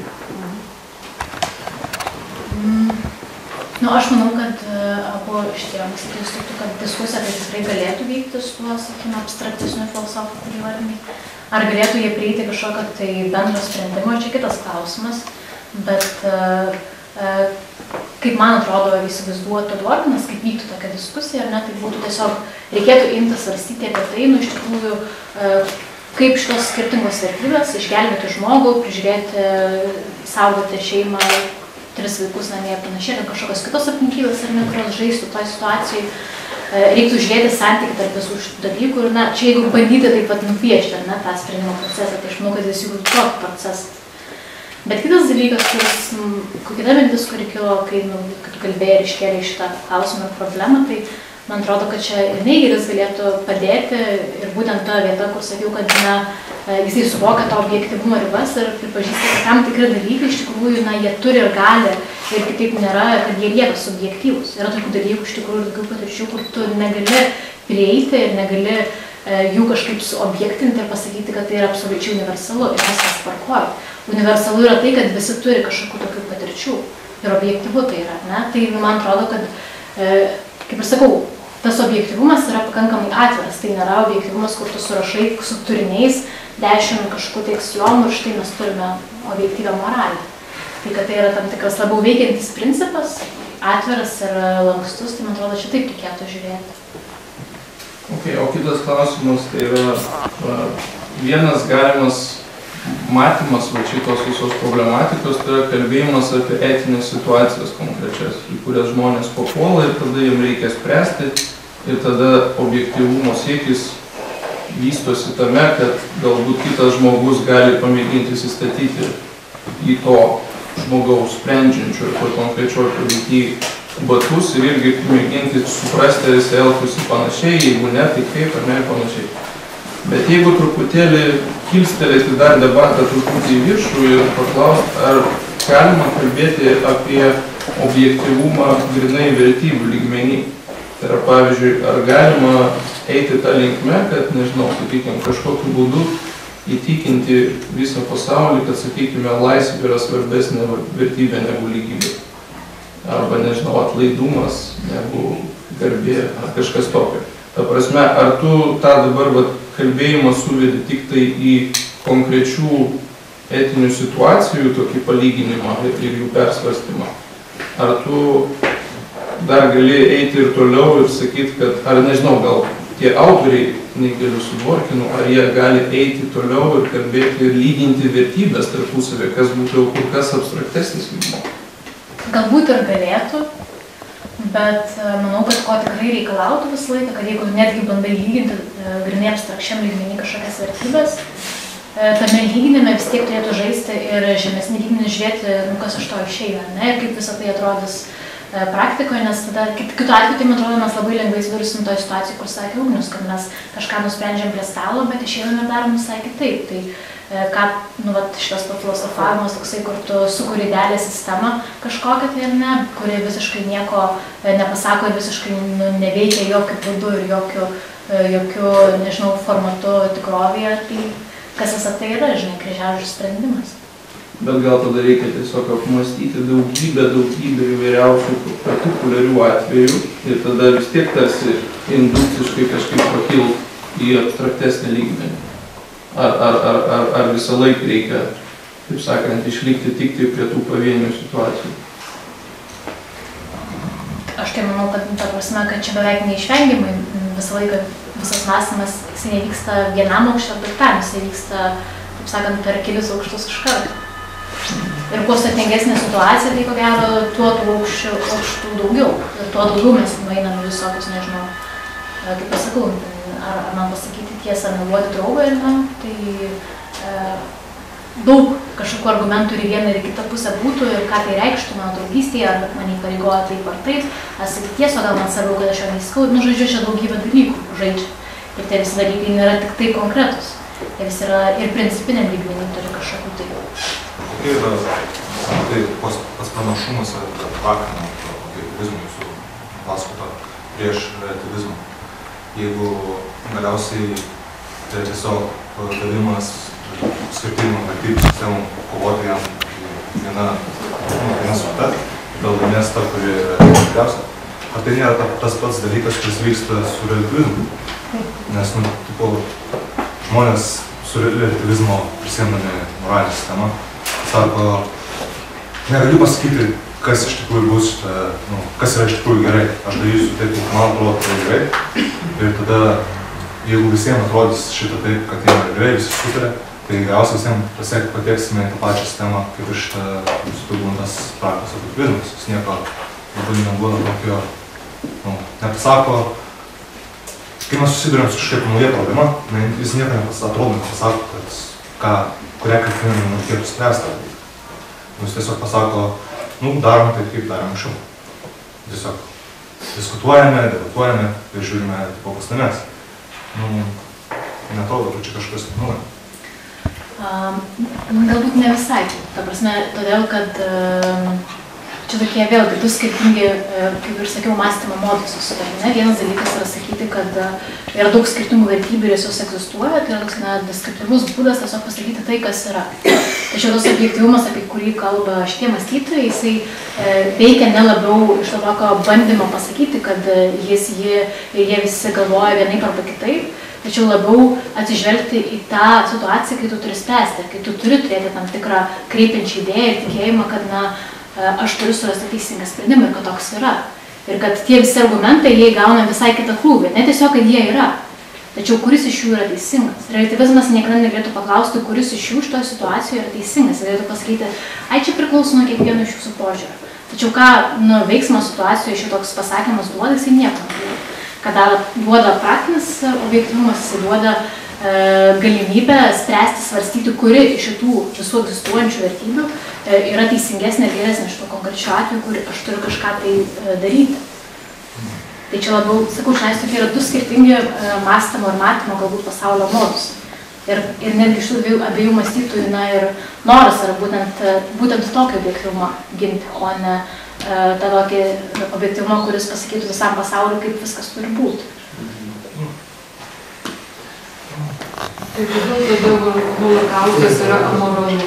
Nu, aš manau, kad abu šitie ankstyviai sutiktų, kad diskusija tai tikrai galėtų vykti su tuo, sakykime, abstraktesniu filosofu, kurį vardinai. Ar galėtų jie prieiti kažkokio tai bendro sprendimo, čia kitas klausimas, bet kaip man atrodo įsivaizduotų Dworkinas, kaip vyktų tokia diskusija, ar ne, tai būtų tiesiog, reikėtų imtis svarstyti apie tai, nu, iš tikrųjų, kaip šitos skirtingos vertybės išgelbėti žmogų, prižiūrėti, saugoti šeimą, tris vaikus namie ir panašiai, ar kažkokios kitos aplinkybės, ar ne, kurios žaistų toj situacijai. Reiktų žiūrėti santykį tarp visų šitų dalykų ir, na, čia jeigu bandyti taip pat nupiešti, ar ne, tą sprendimo procesą, tai aš manau, kad jis jau tokį procesą. Bet kitas dalykas, kuris, kokia mintis, kuri kilo, kai, nu, kai tu kalbėjai ir iškėlei šitą klausimą ir problemą, tai man atrodo, kad čia ir Neigeris galėtų padėti ir būtent ta vieta, kur sakiau, kad, na, jisai suvokia to objektyvumo ribas ir pripažįsta, kad tam tikri dalykai iš tikrųjų, na, jie turi ir gali ir kitaip nėra, kad jie lieka subjektyvūs. Yra tokių dalykų iš tikrųjų daugiau patirčių, kur tu negali prieiti ir negali e, jų kažkaip suobjektinti ir pasakyti, kad tai yra absoliučiai universalu ir viskas tvarkoja. Universalu yra tai, kad visi turi kažkokių tokių patirčių ir objektyvu tai yra, ne? Tai man atrodo, kad, e, kaip ir sakau, tas objektyvumas yra pakankamai atviras, tai nėra objektyvumas, kur tu surašai su turiniais dešimt kažkokių tai aksiomų ir štai mes turime objektyvę moralę. Tai kad tai yra tam tikras labiau veikiantis principas, atviras ir lankstus, tai man atrodo, čia taip reikėtų žiūrėti. Okay, o kitas klausimas, tai yra uh, vienas galimas matymas va šitos visos problematikos, tai yra kalbėjimas apie etinės situacijas konkrečias, į kurias žmonės papuola ir tada jiems reikia spręsti ir tada objektyvumo siekis vystosi tame, kad galbūt kitas žmogus gali pamėginti įsistatyti į to žmogaus sprendžiančio ir konkrečioj padėty batus ir irgi mėginti suprasti, ar jis elgtųsi panašiai, jeigu ne, tai kaip, ar ne, panašiai. Bet jeigu truputėlį kilstelėti dar debatą truputį į viršų ir paklausti, ar galima kalbėti apie objektyvumą grynai vertybių lygmenį. Tai yra, pavyzdžiui, ar galima eiti tą linkme, kad, nežinau, sakykime, kažkokiu būdu įtikinti visą pasaulį, kad, sakykime, laisvė yra svarbesnė vertybė negu lygybė. Arba, nežinau, atlaidumas negu garbė ar kažkas tokio. Ta prasme, ar tu tą dabar vat, kalbėjimą suvedi tik tai į konkrečių etinių situacijų tokį palyginimą ir jų persvarstymą? Ar tu dar gali eiti ir toliau ir sakyti, kad, ar nežinau, gal tie autoriai, Neigeliu su Dworkinu, ar jie gali eiti toliau ir kalbėti ir lyginti vertybės tarpusavį, kas būtų jau kur kas abstraktesnis lygmuo? Galbūt ir galėtų, bet manau, kad ko tikrai reikalautų visą laiką, kad jeigu netgi bandai lyginti grynai abstrakčiam lygmenį kažkokias vertybės, tame lyginime vis tiek turėtų žaisti ir žemesnį lygmenį žiūrėti, nu, kas iš to išeina, ne, ir kaip visą tai atrodys praktikoje, nes tada kitu atveju, tai man atrodo, mes labai lengvai įsivarysim toje situacijoje, kur sakė Ugnius, kad mes kažką nusprendžiam prie stalo, bet išeiname ir darom visai kitaip. Tai ką, nu, vat, šitas filosofavimas toksai, kur tu sukuri idealią sistemą kažkokią, tai ar ne, kuri visiškai nieko nepasako ir visiškai nu, neveikia jokių būdų ir jokių, jokių, nežinau, formatu tikrovėje, tai kas visą tai yra, žinai, kryžiažodžių sprendimas. Bet gal tada reikia tiesiog apmastyti daugybę, daugybę įvairiausių partikuliarių atvejų ir tada vis tiek tarsi indukciškai kažkaip pakilt į abstraktesnį lygmenį. Ar, ar, ar, ar, ar visą laiką reikia, taip sakant, išlikti tik tai prie tų pavienių situacijų? Aš tai manau, kad, ta prasme, kad čia beveik neišvengiamai visą laiką visas mąstymas, jis nevyksta vienam aukšte, bet tam, jis vyksta, taip sakant, per kelis aukštus iš karto. Ir kuo sudėtingesnė situacija, tai ko gero, tuo tų aukščių, aukštų daugiau. Ir tuo daugiau mes nueiname visokius, nežinau, kaip pasakau, ar, ar man pasakyti tiesą, ar meluoti draugą, ir man, tai e, daug kažkokių argumentų ir į vieną ir į kitą pusę būtų, ir ką tai reikštų mano draugystėje, ar mane įpareigoja taip ar taip, ar sakyti tiesą, gal man svarbu, kad aš jo neįskau, nu, žodžiu, čia daugybė dalykų žaidžia. Ir tie visi dalykai nėra tik tai konkretus. Jie visi yra ir principiniam lygmenį turi kažkokių tai. Ir tai pats pranašumas ar praktinio objektyvizmo jūsų paskato prieš relativizmą. Jeigu galiausiai tai tiesiog davimas skirtingų vertybių sistemų kovoti jam viena, viena su kita, gal laimės ta, kuri yra geriausia. Ar tai nėra tas pats dalykas, kuris vyksta su relativizmu? Nes, nu, tipo, žmonės su relativizmo prisiemdami moralinę sistemą sako, negaliu pasakyti, kas iš tikrųjų bus, nu, kas yra iš tikrųjų gerai. Aš darysiu taip, kaip man atrodo, tai gerai. Ir tada, jeigu visiems atrodys šitą taip, kad jie yra gerai, visi sutarė, tai galiausiai visiems pasiek patieksime į tą pačią sistemą, kaip ir šitą sutubuntas praktikos relativizmas. Jis nieko labai nebūna tokio, nu, nepasako. Kai mes susidurėm su kažkaip nauja problema, jis nieko atrodo nepasako, kad ką, kurią kryptimį reikėtų spręsti. Jis tiesiog pasako, nu, darom taip, kaip darėm anksčiau. Tiesiog diskutuojame, debatuojame ir žiūrime, tipo, kas nemės. Nu, neatrodo, kad čia kažkas nauja. Um, galbūt ne visai. Ta prasme, todėl, kad um, čia tokie vėlgi du skirtingi, kaip ir sakiau, mąstymo modus susidarė. Vienas dalykas yra sakyti, kad yra daug skirtingų vertybių ir jos egzistuoja, tai yra toks na, deskriptyvus būdas tiesiog pasakyti tai, kas yra. Tačiau tas objektyvumas, apie kurį kalba šitie mąstytojai, jisai e, veikia ne labiau iš to tokio bandymo pasakyti, kad jis, jie ir jie visi galvoja vienaip arba kitaip, tačiau labiau atsižvelgti į tą situaciją, kai tu turi spręsti, kai tu turi turėti tam tikrą kreipiančią idėją ir tikėjimą, kad na, aš turiu surasti teisingą sprendimą ir kad toks yra. Ir kad tie visi argumentai, jie gauna visai kitą krūvį. Ne tiesiog, kad jie yra. Tačiau kuris iš jų yra teisingas. Relativizmas niekada negalėtų paklausti, kuris iš jų šitoje situacijoje yra teisingas. Jis galėtų pasakyti, ai čia priklauso nuo kiekvieno iš jūsų požiūrio. Tačiau ką nu, veiksmo situacijoje šitoks pasakymas duoda, jisai nieko. Kada duoda praktinis objektyvumas, jisai duoda e, galimybę spręsti, svarstyti, kuri iš šitų visų egzistuojančių vertybių e, yra teisingesnė ir geresnė šito konkrečio atveju, kur aš turiu kažką tai e, daryti. Tai čia labiau, sakau, šiandien tokie yra du skirtingi e, mąstymo ir matymo galbūt pasaulio modus. Ir, ir netgi iš tų abiejų mąstytojų, na ir noras yra būtent, būtent tokį objektyvumą ginti, o ne e, tą tokį objektyvumą, kuris pasakytų visam pasauliu, kaip viskas turi būti. Tai vis dėlto holokaustas yra amoralu.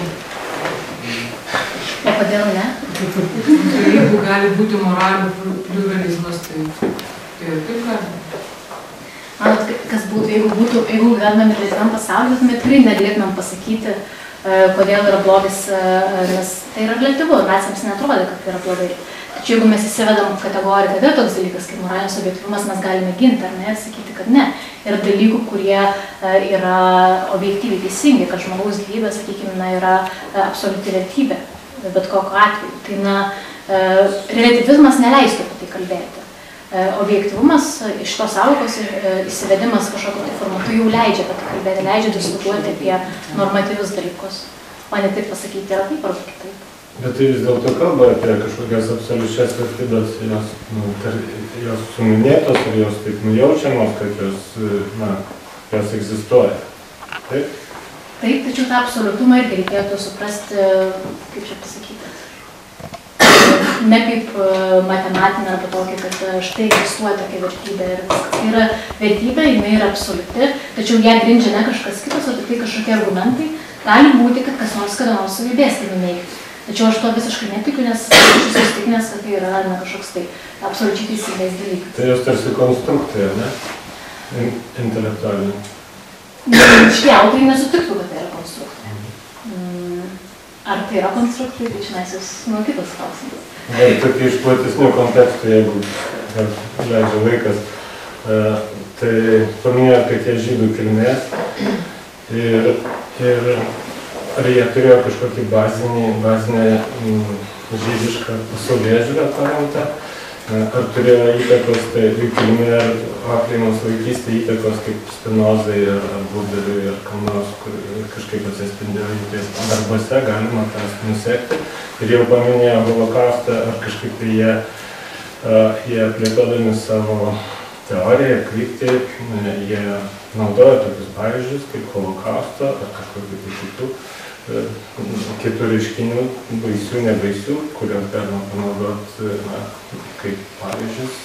O kodėl ne? Jeigu gali būti moralių pliuralizmas, tai, tai ir taip gali. Manot, kas būtų, jeigu būtų, jeigu galime ir laisvam pasauliu, tai tikrai negalėtumėm pasakyti, kodėl yra blogis, nes tai yra relativu, naciams neatrodė, kad tai yra blogai. Tačiau jeigu mes įsivedam kategoriją, kad yra toks dalykas, kaip moralinis objektyvumas, mes galime ginti, ar ne, ir sakyti, kad ne. Yra dalykų, kurie yra objektyviai teisingi, kad žmogaus gyvybė, sakykime, yra absoliuti vertybė, bet kokiu atveju. Tai, na, relativizmas neleistų apie tai kalbėti. Objektyvumas iš tos sąvokos įsivedimas kažkokio tai formatu jau leidžia apie tai kalbėti, leidžia diskutuoti apie normatyvius dalykus, o ne taip pasakyti yra taip arba kitaip. Bet tai vis dėlto kalba apie kažkokias absoliučias vertybės, jos, nu, jos suminėtos ir jos taip nujaučiamos, kad jos, na, jos egzistuoja. Taip? Taip, tačiau tą absoliutumą irgi reikėtų suprasti, kaip čia pasakyti, ne kaip matematinė arba tokia, kad štai egzistuoja tokia vertybė ir viskas. Tai yra vertybė, jinai yra absoliuti, tačiau ją grindžia ne kažkas kitas, o tik tik tai kažkokie argumentai, gali būti, kad kas nors kada nors sugebės tai nuneigti. Tačiau aš to visiškai netikiu, nes aš esu įsitikinęs, kad tai yra ne kažkoks tai absoliučiai teisingais dalykas. Tai jos tarsi konstrukcija, ne? In, intelektualinė. Šitie autoriai nesutiktų, kad tai yra konstrukcija. Ar tai yra konstrukcija, tai čia jūs nuo kitas klausimas. Ir tokia iš platesnių kontekstų, jeigu leidžia laikas, tai paminėjo, kad jie žydų kilmės ir, ir ar jie turėjo kažkokį bazinį, bazinę žydišką pasaulėžiūrą paremtą, ar turėjo įtakos, tai jų kilmė ar auklėjimas vaikystė įtakos kaip Spinozai ar, ar Budeliui ar kam nors, kur kažkaip atsispindėjo jų ties darbuose, galima tas nusekti. Ir jau paminėjo holokaustą, ar kažkaip tai jie, jie plėtodami savo teoriją, kryptį, jie naudoja tokius pavyzdžius kaip holokausto ar kažkokių tai kitų, kitų reiškinių, baisių, nebaisių, kurios galima panaudoti na, kaip pavyzdžius.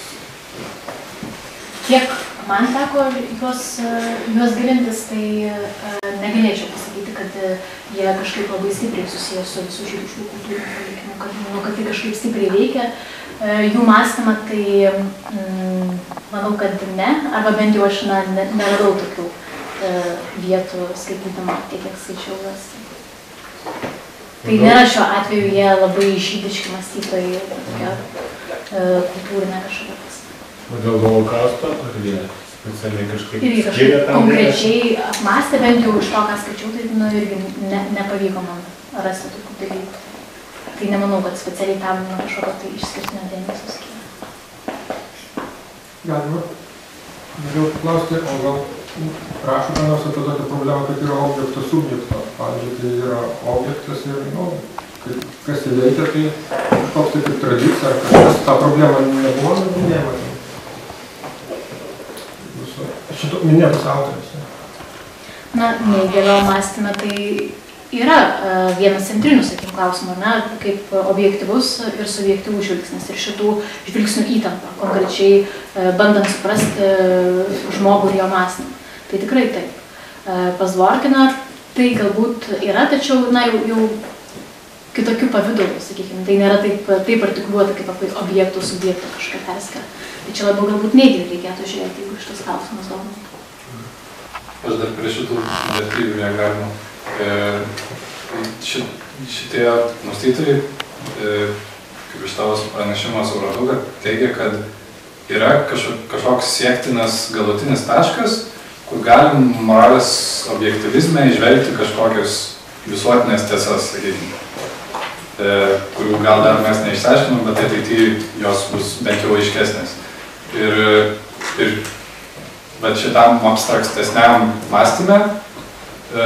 Kiek man teko juos, juos gilintis, tai negalėčiau pasakyti, kad jie kažkaip labai stipriai susijęs su visų žydiškų kultūrinių palikimu, kad, nu, kad tai kažkaip stipriai veikia. Jų mąstymą, tai mm, manau, kad ne, arba bent jau aš na, ne, neradau tokių e, vietų skaitydama tiek, kiek skaičiau juos. Tai nėra šiuo atveju jie labai žydiški mąstytojai, tokia e, kultūrinė kažkokia prasme. O dėl holokausto, ar jie specialiai kažkaip irgi kažkaip konkrečiai apmąstė, bent jau iš to, ką skaičiau, tai nu, irgi ne, nepavyko man rasti tokių dalykų. Tai nemanau, kad specialiai tam kažkokio tai išskirtinio dėmesio skiria. Galima. Norėjau klausti, o gal rašome nors apie tokią problemą, kad yra objekto subjekto. Pavyzdžiui, tai yra objektas ir, nu, kas įveikia, tai kažkoks tai kaip tradicija, ar kažkas tą problemą nebuvo nagrinėjama. Šito minėtas autorius. Na, Neigelio mąstyme tai yra uh, vienas centrinių, sakykim, klausimų, ne, kaip objektyvus ir subjektyvus žvilgsnis ir šitų žvilgsnių įtampa, konkrečiai uh, bandant suprasti uh, žmogų ir jo mąstymą. Tai tikrai taip. Uh, pas Dvorkiną tai galbūt yra, tačiau na, jau, jau kitokių pavydalų, sakykime, tai nėra taip, taip artikuliuota kaip objektų subjektų kažkokia perskira. Tai čia labiau galbūt Neigelį reikėtų žiūrėti, jeigu šitas klausimas domina. Aš dar prie šitų vertybių negalima. E, šit, šitie mąstytojai, e, kaip iš tavo pranešimo supratau, kad teigia, kad yra kažkok, kažkoks siektinas galutinis taškas, kur galim moralės objektyvizme įžvelgti kažkokias visuotinės tiesas, sakykime, e, kurių gal dar mes neišsiaiškinom, bet ateityje jos bus bent jau aiškesnės. Ir, ir bet šitam abstraktesniam mąstyme e,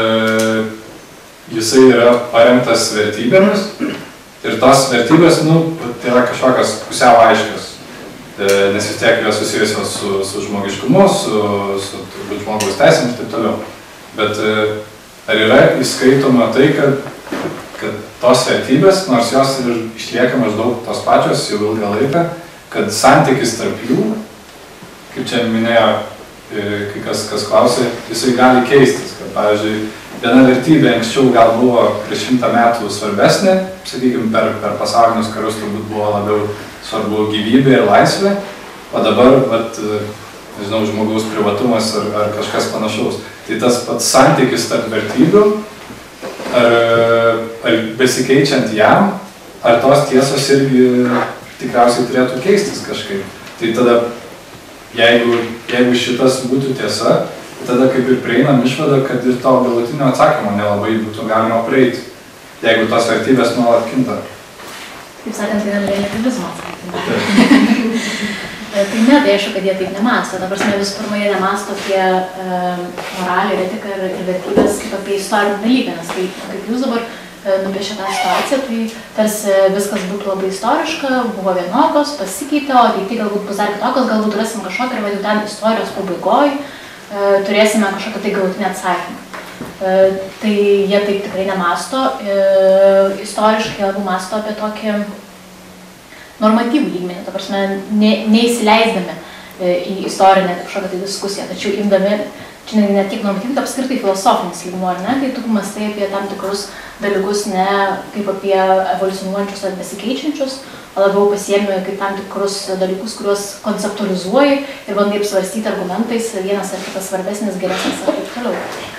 jisai yra paremtas vertybėmis ir tos vertybės, nu, tai yra kažkokios pusiau aiškios, e, nes vis tiek jos susijusios su, su žmogiškumu, su, su turbūt žmogaus teisėmis ir taip toliau. Bet e, ar yra įskaitoma tai, kad, kad tos vertybės, nors jos ir išlieka maždaug tos pačios jau ilgą laiką, kad santykis tarp jų, kaip čia minėjo kai kas, kas klausė, jisai gali keistis, kad, pavyzdžiui, viena vertybė anksčiau gal buvo prieš šimtą metų svarbesnė, sakykime, per, per pasaulinius karus turbūt buvo labiau svarbu gyvybė ir laisvė, o dabar, vat, nežinau, žmogaus privatumas ar, ar kažkas panašaus. Tai tas pats santykis tarp vertybių, ar, ar besikeičiant jam, ar tos tiesos irgi tikriausiai turėtų keistis kažkaip. Tai tada, jeigu, jeigu šitas būtų tiesa, tada kaip ir prieinam išvadą, kad ir to galutinio atsakymo nelabai būtų galima prieiti, jeigu tos vertybės nuolat kinta. Taip sakant, tai yra relativizmo atsakymą. Tai ne, tai aišku, kad jie taip nemąsto. Ta prasme, visų pirma, jie nemąsto apie e, moralę, etiką ir, ir vertybės kaip apie istorinį dalyką, nes tai, kaip jūs dabar e, nupiešė tą situaciją, tai tarsi viskas būtų labai istoriška, buvo vienokios, pasikeitė, o ateity galbūt bus dar kitokios, galbūt rasim kažkokią ir vadžiu ten istorijos pabaigoj, e, turėsime kažkokią tai galutinį atsakymą. E, tai jie taip tikrai nemąsto, e, istoriškai labiau mąsto apie tokį normatyvų lygmenį, ta prasme, ne, neįsileisdami į istorinę kažkokią tai diskusiją, tačiau imdami čia ne, ne tik normatyvų, bet apskritai filosofinis lygmuo, ar ne, kai tu mąstai apie tam tikrus dalykus ne kaip apie evoliucionuojančius ar besikeičiančius, o labiau pasiėmė kaip tam tikrus dalykus, kuriuos konceptualizuoji ir bandai apsvarstyti argumentais, vienas ar kitas svarbesnis, geresnis ar taip toliau.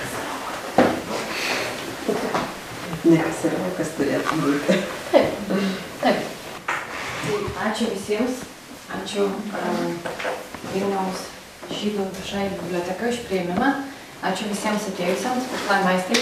Ne kas yra, kas turėtų būti. Taip, taip. Ačiū visiems, ačiū um, Vilniaus žydų viešai biblioteka už priėmimą, ačiū visiems atėjusiems, Kleinmeistrai.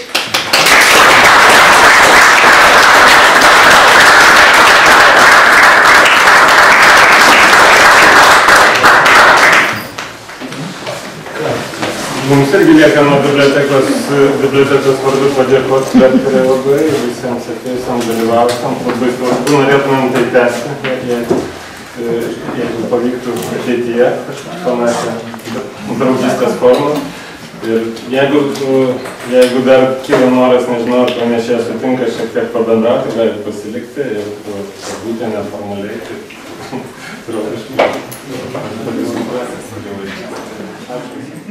Mums irgi lieka nuo bibliotekos, bibliotekos vardu padėkoti rektoriai labai, visiems atėjusiems dalyvavusiam, labai svarbu, norėtumėm tai tęsti, jeigu, jeigu pavyktų ateityje panašią draugystės formą. Ir jeigu, jeigu dar kyla noras, nežinau, ar pranešėjas sutinka šiek tiek pabendrauti, gali pasilikti ir būti neformaliai, tai draugiškai. Ačiū.